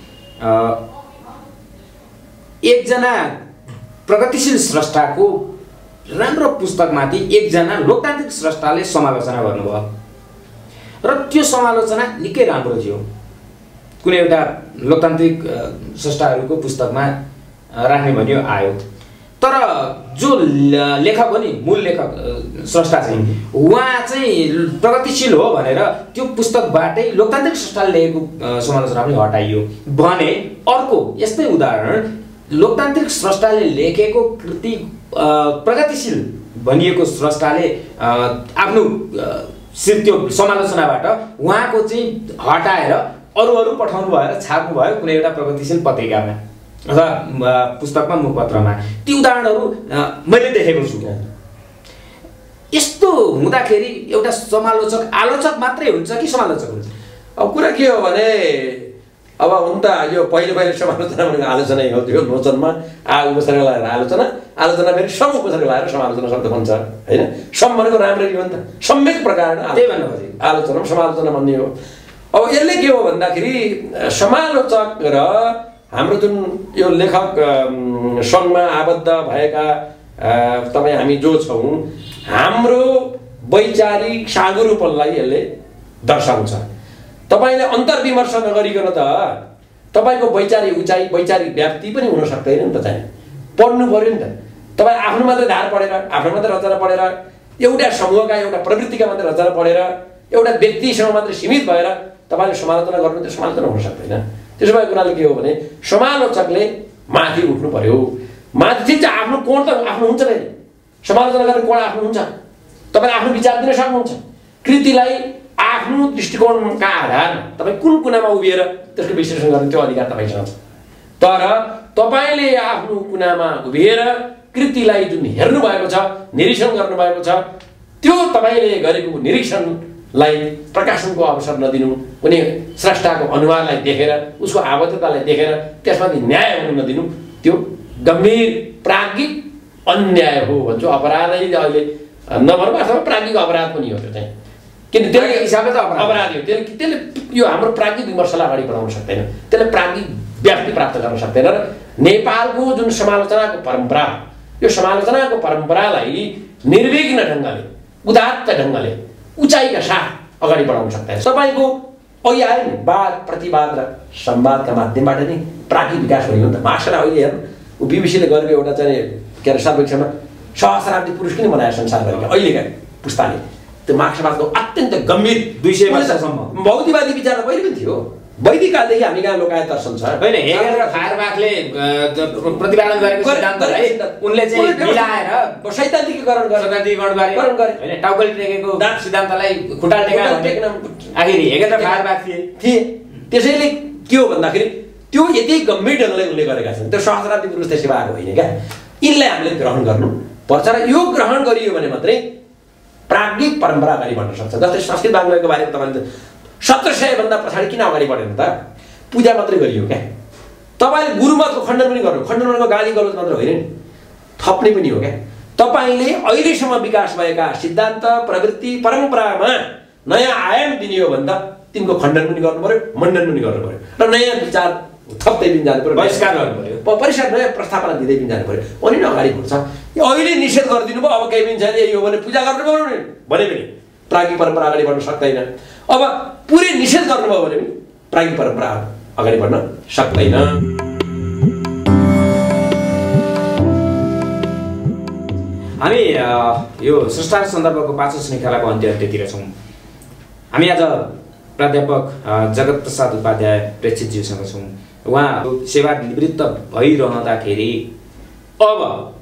एकजना प्रगतिशील स्रष्टाको राम्रो पुस्तकमाथि एकजना लोकतान्त्रिक स्रष्टाले समालोचना गर्नुभयो र त्यो समालोचना निकै राम्रो थियो। कुनै एउटा लोकतान्त्रिक स्रष्टाहरूको पुस्तकमा राख्ने भनियो आयो, तर जो लेखक हो नि मूल लेखक स्रष्टा चाहिँ उहाँ चाहिँ प्रगतिशील हो भनेर त्यो पुस्तकबाटै लोकतान्त्रिक स्रष्टाले लेखेको समालोचना पनि हटाइयो भने अर्को यस्तै उदाहरण लोकतान्त्रिक स्रष्टाले लेखेको कृति प्रगतिशील भनिएको स्रष्टाले आफ्नो त्यो समालोचनाबाट उहाँको चाहिँ हटाएर अरू पठाउनु भयो र छाप्नु भयो कुनै एउटा प्रगतिशील पत्रिकामा अथवा पुस्तकमा मुखपत्रमा। ती उदाहरणहरू मैले देखेको छु। यस्तो हुँदाखेरि एउटा समालोचक आलोचक मात्रै हुन्छ कि समालोचक हुन्छ? अब कुरा के हो भने अब हुन त यो पहिले समालोचना भनेको आलोचनै हो। त्यो लोचनमा उपसर्ग लगाएर आलोचना फेरि सम उपसर्ग लगाएर समालोचना शब्द बन्छ होइन। सम भनेको राम्ररी हो नि त, सम्यक प्रकारमा त्यही भन्नु खोजेँ आलोचना समालोचना भन्ने हो। अब यसले के हो भन्दाखेरि समालोचक र हाम्रो जुन यो लेखक सङ्घमा आबद्ध भएका तपाईँ हामी जो छौँ हाम्रो वैचारिक साँगुरोपनलाई यसले दर्शाउँछ। तपाईँले अन्तर्विमर्श नगरिकन त तपाईँको वैचारिक उचाइ वैचारिक व्याप्ति पनि हुन सक्दैन नि त। चाहिँ पढ्नु पऱ्यो नि त। तपाईँ आफ्नो मात्रै धार पढेर आफ्नो मात्रै रचना पढेर एउटा समूहका एउटा प्रवृत्तिका मात्रै रचना पढेर एउटा व्यक्तिसँग मात्रै सीमित भएर तपाईँले समालोचना गर्नु त समालोचना हुन सक्दैन। त्यसो भएको कुराले के हो भने समालोचकले माथि उठ्नु पर्यो। माथि चाहिँ आफ्नो कोण त आफ्नो हुन्छ नि, समालोचना गर्ने कोण आफ्नो हुन्छ। तपाईँले आफ्नो विचार दिन सक्नुहुन्छ। कृतिलाई आफ्नो दृष्टिकोणका आधारमा तपाईँ कुन कुनामा उभिएर त्यसको विश्लेषण गर्ने त्यो अधिकार तपाईँसँग छ। तर तपाईँले आफ्नो कुनामा उभिएर कृतिलाई जुन हेर्नु भएको छ, निरीक्षण गर्नुभएको छ, त्यो तपाईँले गरेको निरीक्षणलाई प्रकाशनको अवसर नदिनु, कुनै स्रष्टाको अनुहारलाई देखेर उसको आबद्धतालाई देखेर त्यसमाथि न्याय हुन नदिनु, त्यो गम्भीर प्राज्ञिक अन्याय हो भन्छु। अपराधै अहिले नभनौँ अथवा प्राज्ञिक अपराध पनि हो त्यो चाहिँ, किन त्यसले हिसाबले त अपराध हो। त्यसले यो हाम्रो प्राज्ञिक विमर्शलाई अगाडि बढाउन सक्दैन, त्यसले प्राज्ञिक व्याप्ति प्राप्त गर्न सक्दैन। र नेपालको जुन समालोचनाको परम्परा, यो समालोचनाको परम्परालाई निर्विघ्न ढङ्गले उदात्त ढङ्गले उचाइका साथ अगाडि बढाउन सक्दैन। तपाईँको अहिले आयो नि वाद प्रतिवाद र संवादका माध्यमबाट नै प्राज्ञिक विकास भयो नि त। मार्क्सलाई अहिले हेर्नु ऊ बीबीसीले गरेको एउटा चाहिँ के अरे सर्वेक्षणमा सहस्राब्दी पुरुष किन बनायो संसारभरिका अहिलेका पुस्ताले। त्यो मार्क्सवादको अत्यन्त गम्भीर 200 वर्षसम्म भौतिकवादी विचार पहिले पनि थियो। वैदिक कालदेखि हामी कहाँ लोकायत दर्शन छ होइन। हेगेल र फायरबाखले प्रतिपादन गरेको सिद्धान्तलाई उनले चाहिँ मिलाएर सैद्धान्तिकीकरण गरे होइन। टाउकले टेकेको सिद्धान्तलाई खुट्टा टेक्न आखिर हेगेल र फायरबाख थिए। त्यसैले के हो भन्दाखेरि त्यो यति गम्भीर ढङ्गले उनले गरेका छन्। त्यो सहस्राब्दी पुरुष त्यसै भएको होइन क्या। यिनलाई हामीले ग्रहण गर्नु पर्छ र यो ग्रहण गरियो भने मात्रै प्राज्ञिक परम्परा अगाडि बढ्न सक्छ। जस्तै संस्कृत बाङ्लाको बारेमा तपाईँले 1700 भन्दा पछाडि किन अगाडि बढेन त? पूजा मात्रै गरियो क्या। तपाईँले गुरुमतको खण्डन पनि गर्नु, खण्डन भनेको गाली गलौज मात्र होइन नि, थप्ने पनि हो क्या। तपाईँले अहिलेसम्म विकास भएका सिद्धान्त प्रवृत्ति परम्परामा नयाँ आयाम दिने हो भने त तिनको खण्डन पनि गर्नु पर्यो, मण्डन पनि गर्नु पर्यो र नयाँ विचार थप्दै पनि जानु पर्यो, बहिष्कार गर्नु पर्यो, परिष्कार नयाँ प्रस्थापना दिँदै पनि जानु पर्यो। अनि नै अगाडि बढ्छ। अहिले निषेध गरिदिनु भयो, अब केही पनि छैन यो भने पूजा गर्नु पर्यो भने पनि प्राज्ञिक परम्परा अगाडि बढ्न सक्दैन। अब पुरै निषेध गर्नुभयो भने पनि प्राज्ञिक परम्परा अगाडि बढ्न सक्दैन। हामी यो स्रष्टा सन्दर्भको 5औं श्रृङ्खलाको अन्त्यतिर छौँ। हामी आज प्राध्यापक जगत प्रसाद उपाध्याय प्रेक्षितज्यूसँग छौँ। उहाँ सेवानिवृत्त भइरहँदाखेरि अब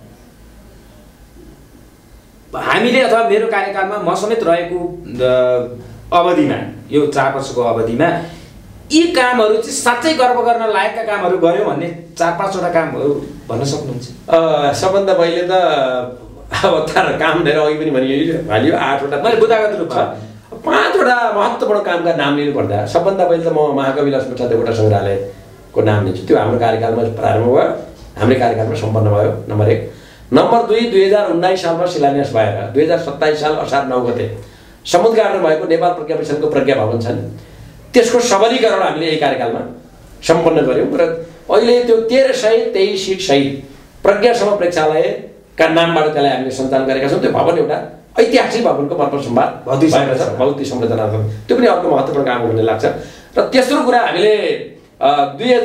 हामीले अथवा मेरो कार्यकालमा म समेत रहेको अवधिमा, यो 4 वर्षको अवधिमा यी कामहरू चाहिँ साँच्चै गर्व गर्न लायकका कामहरू गऱ्यौँ भन्ने 4-5वटा कामहरू भन्न सक्नुहुन्छ? सबभन्दा पहिले त अब तार काम धेरै अघि पनि भनियो 8वटा मैले बुदागत रूपमा 5वटा महत्त्वपूर्ण कामका नाम लिनु पर्दा सबभन्दा पहिले त म महाकवि लक्ष्मीप्रसाद देवकोटा सङ्ग्रहालयको नाम लिन्छु। त्यो हाम्रो कार्यकालमा प्रारम्भ भयो, हाम्रो कार्यकालमा सम्पन्न भयो। नम्बर 1। नम्बर 2, 2019 सालमा शिलान्यास भएर 2027 साल असार 9 गते समुद्रघाटमा भएको नेपाल प्रज्ञा परिषदको प्रज्ञा भवन छ नि, त्यसको सबलीकरण हामीले यही कार्यकालमा सम्पन्न गऱ्यौँ र अहिले त्यो 1323 सिट सहित प्रज्ञासम प्रेक्षालयका नामबाट त्यसलाई हामीले सञ्चालन गरेका छौँ। त्यो भवन एउटा ऐतिहासिक भवनको मर्मसम्वाद भौतिक संरचना त्यो पनि अर्को महत्त्वपूर्ण काम हो भन्ने लाग्छ। र तेस्रो कुरा हामीले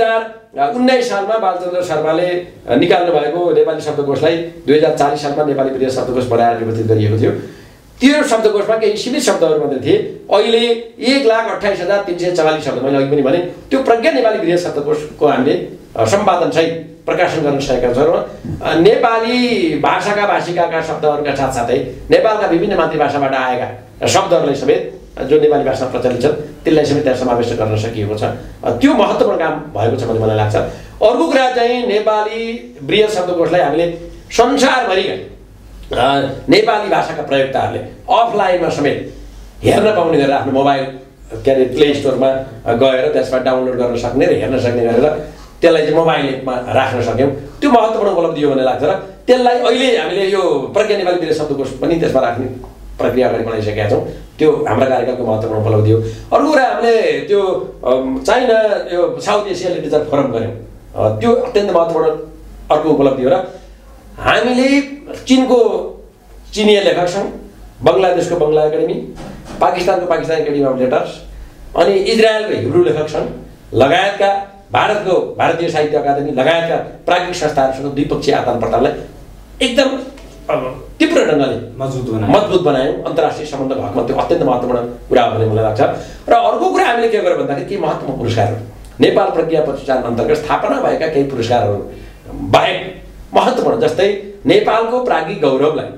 2019 सालमा बालचन्द्र शर्माले निकाल्नु भएको नेपाली शब्दकोशलाई 2040 सालमा नेपाली वृहत शब्दकोश बनाएर व्यवस्थित गरिएको थियो। त्यो शब्दकोशमा केही सीमित शब्दहरू मात्रै थिए। अहिले 1,28,344 शब्द, मैले अघि पनि भने त्यो प्रज्ञा नेपाली वृहत शब्दकोशको हामीले सम्पादन सहित प्रकाशन गर्न सकेका छौँ। नेपाली भाषाका भाषिकाका शब्दहरूका साथसाथै नेपालका विभिन्न मातृभाषाबाट आएका शब्दहरूलाई समेत जो नेपाली भाषामा प्रचलित छन् त्यसलाई समेत त्यहाँ समावेश गर्न सकिएको छ। त्यो महत्त्वपूर्ण काम भएको छ भन्ने मलाई लाग्छ। अर्को कुरा चाहिँ नेपाली वृहत शब्दकोशलाई हामीले संसारभरिका नेपाली भाषाका प्रयोक्ताहरूले अफलाइनमा समेत हेर्न पाउने गरेर आफ्नो मोबाइल प्ले स्टोरमा गएर त्यसमा डाउनलोड गर्न सक्ने र हेर्न सक्ने गरेर त्यसलाई चाहिँ मोबाइल एपमा राख्न सक्यौँ। त्यो महत्त्वपूर्ण उपलब्धि हो भन्ने लाग्छ र त्यसलाई अहिले हामीले यो प्रज्ञा नेपाली वृहत शब्दकोश पनि त्यसमा राख्ने प्रक्रिया अगाडि बढाइसकेका छौँ। त्यो हाम्रो कार्यकालको महत्त्वपूर्ण उपलब्धि हो। अर्को कुरा हामीले त्यो चाइना यो साउथ एसिया लिटरेचर फोरम गऱ्यौँ। त्यो अत्यन्त महत्त्वपूर्ण अर्को उपलब्धि हो र हामीले चीनको चिनिया लेखक सङ्घ, बङ्गलादेशको बङ्गला एकाडेमी, पाकिस्तानको पाकिस्तान एकाडेमी अफ लेटर्स अनि इजरायलको हिब्रू लेखक सङ्घ लगायतका भारतको भारतीय साहित्य अकादमी लगायतका प्राज्ञिक संस्थाहरूसँग द्विपक्षीय आदान प्रदानलाई एकदम तीव्र ढङ्गले मजबुत बनायौँ। अन्तर्राष्ट्रिय सम्बन्धको हकमा त्यो अत्यन्त महत्त्वपूर्ण कुरा हो भन्ने मलाई लाग्छ। र अर्को कुरा हामीले के गर्यौँ भन्दाखेरि केही महत्त्वपूर्ण पुरस्कारहरू नेपाल प्रज्ञा प्रतिष्ठान अन्तर्गत स्थापना भएका केही पुरस्कारहरू बाहेक महत्त्वपूर्ण, जस्तै नेपालको प्राज्ञिक गौरवलाई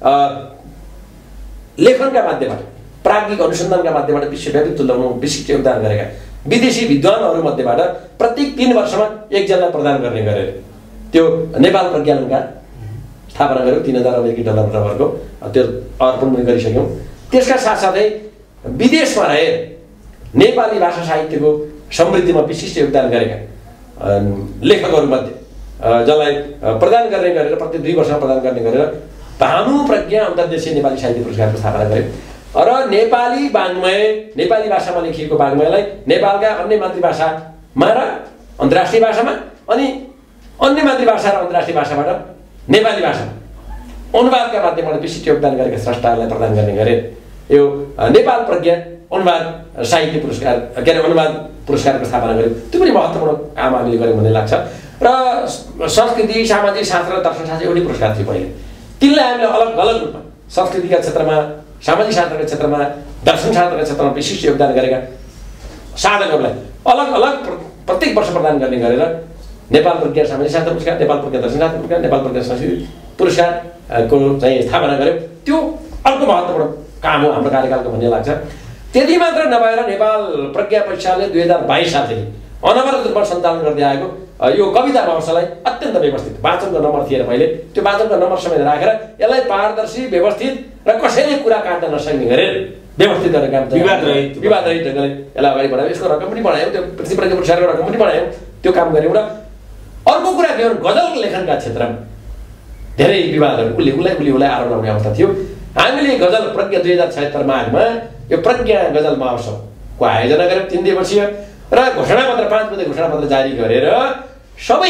लेखनका माध्यमबाट प्राज्ञिक अनुसन्धानका माध्यमबाट विश्वव्यापी तुल्याउनु विशिष्ट योगदान गरेका विदेशी विद्वानहरूमध्येबाट प्रत्येक 3 वर्षमा एकजनालाई प्रदान गर्ने गरेर त्यो नेपाल प्रज्ञा अलङ्कार स्थापना गऱ्यौँ। 3,000 अमेरिकी डलर बराबरको त्यो अर्पण पनि गरिसक्यौँ। त्यसका साथसाथै विदेशमा रहेर नेपाली भाषा साहित्यको समृद्धिमा विशिष्ट योगदान गरेका लेखकहरूमध्ये जसलाई प्रदान गर्ने गरेर प्रत्येक 2 वर्षमा प्रदान गर्ने गरेर भानु प्रज्ञा अन्तर्देशीय नेपाली साहित्य पुरस्कारको स्थापना गऱ्यौँ। र नेपाली वाङ्मय, नेपाली भाषामा लेखिएको वाङ्मयलाई नेपालका अन्य मातृभाषामा र अन्तर्राष्ट्रिय भाषामा अनि अन्य मातृभाषा र अन्तर्राष्ट्रिय भाषाबाट नेपाली भाषामा अनुवादका माध्यमबाट विशिष्ट योगदान गरेका स्रष्टाहरूलाई प्रदान गर्ने गरेर यो नेपाल प्रज्ञा अनुवाद साहित्य पुरस्कार के अरे अनुवाद पुरस्कारको स्थापना गऱ्यौँ। त्यो पनि महत्त्वपूर्ण काम हामीले गऱ्यौँ भन्ने लाग्छ। र संस्कृति, सामाजिक शास्त्र र दर्शनशास्त्र एउटै पुरस्कार थियो पहिले। तिनलाई हामीले अलग अलग रूपमा संस्कृतिका क्षेत्रमा, सामाजिक शास्त्रका क्षेत्रमा, दर्शनशास्त्रका क्षेत्रमा विशिष्ट योगदान गरेका साधकहरूलाई अलग अलग प्रत्येक वर्ष प्रदान गर्ने गरेर नेपाल प्रज्ञा सामाजिक शास्त्र पुरस्कार, नेपाल प्रज्ञा दर्शनशास्त्र पुरस्कार, नेपाल प्रज्ञा संस्कृति पुरस्कारको चाहिँ स्थापना गऱ्यौँ। त्यो अर्को महत्त्वपूर्ण काम हो हाम्रो कार्यकालको भन्ने लाग्छ। त्यति मात्र नभएर नेपाल प्रज्ञा परीक्षाले 2022 सालदेखि अनवरत रूपमा सञ्चालन गर्दै आएको यो कविता महोत्सवलाई अत्यन्त व्यवस्थित वाचनको नम्बर थिएन पहिले, त्यो वाचनको नम्बर समेत राखेर यसलाई पारदर्शी, व्यवस्थित र कसैले कुरा काट्न नसक्ने गरेर व्यवस्थित गरेर काम विवादरहित ढङ्गले यसलाई अगाडि बढायौँ। यसको रकम पनि बढायौँ, त्यो पृथ्वी प्रज्ञा पुरस्कारको रकम पनि बढायौँ। त्यो काम गऱ्यौँ। र अर्को कुरा के हो, गजल लेखनका क्षेत्रमा धेरै विवादहरू उसलाई आरोप लगाउने अवस्था थियो। हामीले गजल प्रज्ञा 2076 माघमा यो प्रज्ञा गजल महोत्सवको आयोजना गऱ्यौँ 3 दिवसीय र घोषणापत्र 5 बुँदे घोषणापत्र जारी गरेर सबै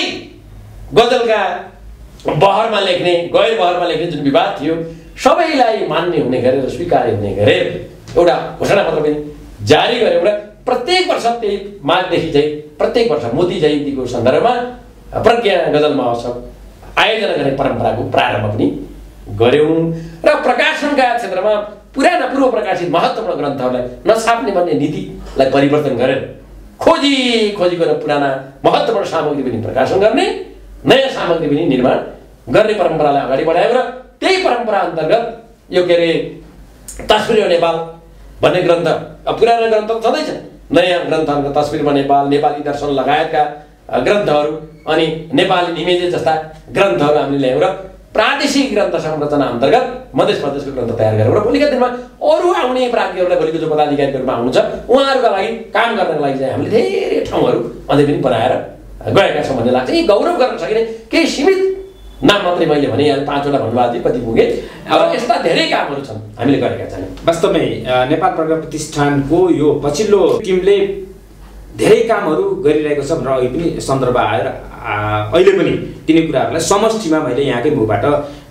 गजलका बहरमा लेख्ने, गैर बहरमा लेख्ने जुन विवाद थियो सबैलाई मान्य हुने गरेर, स्वीकार्य हुने गरेर एउटा घोषणापत्र पनि जारी गऱ्यौँ। र प्रत्येक वर्ष त्यही माघदेखि चाहिँ प्रत्येक वर्ष मोती जयन्तीको सन्दर्भमा प्रज्ञा गजल महोत्सव आयोजना गर्ने परम्पराको प्रारम्भ पनि गऱ्यौँ। र प्रकाशनका क्षेत्रमा पूर्व प्रकाशित महत्त्वपूर्ण ग्रन्थहरूलाई नछाप्ने भन्ने नीतिलाई परिवर्तन गरेर खोजी गरेर पुराना महत्त्वपूर्ण सामग्री पनि प्रकाशन गर्ने, नयाँ सामग्री पनि निर्माण गर्ने परम्परालाई अगाडि बढायौँ। र त्यही परम्परा अन्तर्गत यो के अरे तस्बिरमा नेपाल भन्ने ग्रन्थ, पुराना ग्रन्थ छँदैछ, नयाँ ग्रन्थहरूको तस्बिरमा नेपाल, नेपाली दर्शन लगायतका ग्रन्थहरू अनि नेपाली इमेजेस जस्ता ग्रन्थहरू हामीले ल्यायौँ। र प्रादेशिक ग्रन्थ संरचना अन्तर्गत मध्य प्रदेशको ग्रन्थ तयार गऱ्यौँ। र भोलिका दिनमा अरू आउने प्राज्ञहरूलाई, भोलिको जो पदाधिकारीको रूपमा आउनुहुन्छ उहाँहरूका लागि काम गर्नको लागि चाहिँ हामीले धेरै ठाउँहरू अझै पनि बनाएर गएका छौँ भन्ने लाग्छ। यी गौरव गर्न सकिने केही सीमित नाम मात्रै मैले भने यहाँ 5वटा भन्नुभएको थिएँ, कति पुगेँ। अब यस्ता धेरै कामहरू छन् हामीले गरेका छौँ। वास्तवमै नेपाल प्रज्ञा प्रतिष्ठानको यो पछिल्लो टिमले धेरै कामहरू गरिरहेको छ र अघि पनि सन्दर्भ आएर अहिले पनि तिनै कुराहरूलाई समष्टिमा मैले यहाँकै मुखबाट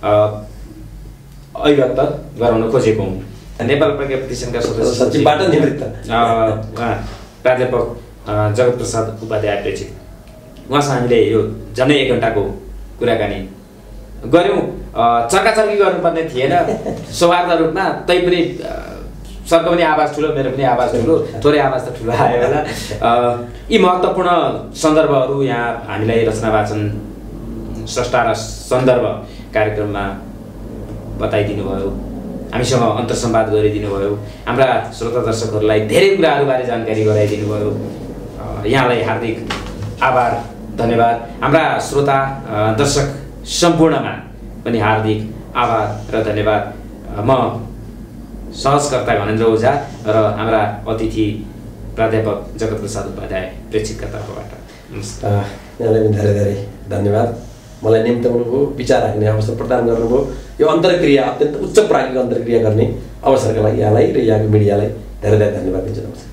अभिव्यक्त गराउन खोजेको हुँ। नेपाल प्रज्ञा प्रतिष्ठानका सदस्य सचिवबाट निवृत्त प्राध्यापक जगत प्रसाद उपाध्याय प्रेक्षक, उहाँसँग हामीले यो झन्डै 1 घन्टाको कुराकानी गऱ्यौँ। चर्काचर्की गर्नुपर्ने थिएन सौहार्द रूपमा, तैपनि सरको पनि आवाज ठुलो, मेरो पनि आवाज ठुलो, थोरै आवाज त ठुलो आयो होला। यी महत्त्वपूर्ण सन्दर्भहरू यहाँ हामीलाई रचना वाचन स्रष्टा र सन्दर्भ कार्यक्रममा बताइदिनु भयो, हामीसँग अन्तर्संवाद गरिदिनु भयो, हाम्रा श्रोता दर्शकहरूलाई धेरै कुराहरूबारे जानकारी गराइदिनु भयो। यहाँलाई हार्दिक आभार, धन्यवाद। हाम्रा श्रोता दर्शक सम्पूर्णमा पनि हार्दिक आभार र धन्यवाद। म सहजकर्ता घनेन्द्र ओझा र हाम्रा अतिथि प्राध्यापक जगत प्रसाद उपाध्याय प्रेक्षकका तर्फबाट नमस्कार। यहाँलाई पनि धेरै धेरै धन्यवाद। मलाई निम्त्याउनुभयो, विचार राख्ने अवसर प्रदान गर्नुभयो। यो अन्तर्क्रिया अत्यन्त उच्च प्राज्ञिक अन्तर्क्रिया गर्ने अवसरका लागि यहाँलाई र यहाँको मिडियालाई धेरै धेरै धन्यवाद दिन्छु। नमस्कार।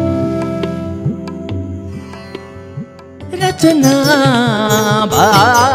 रचना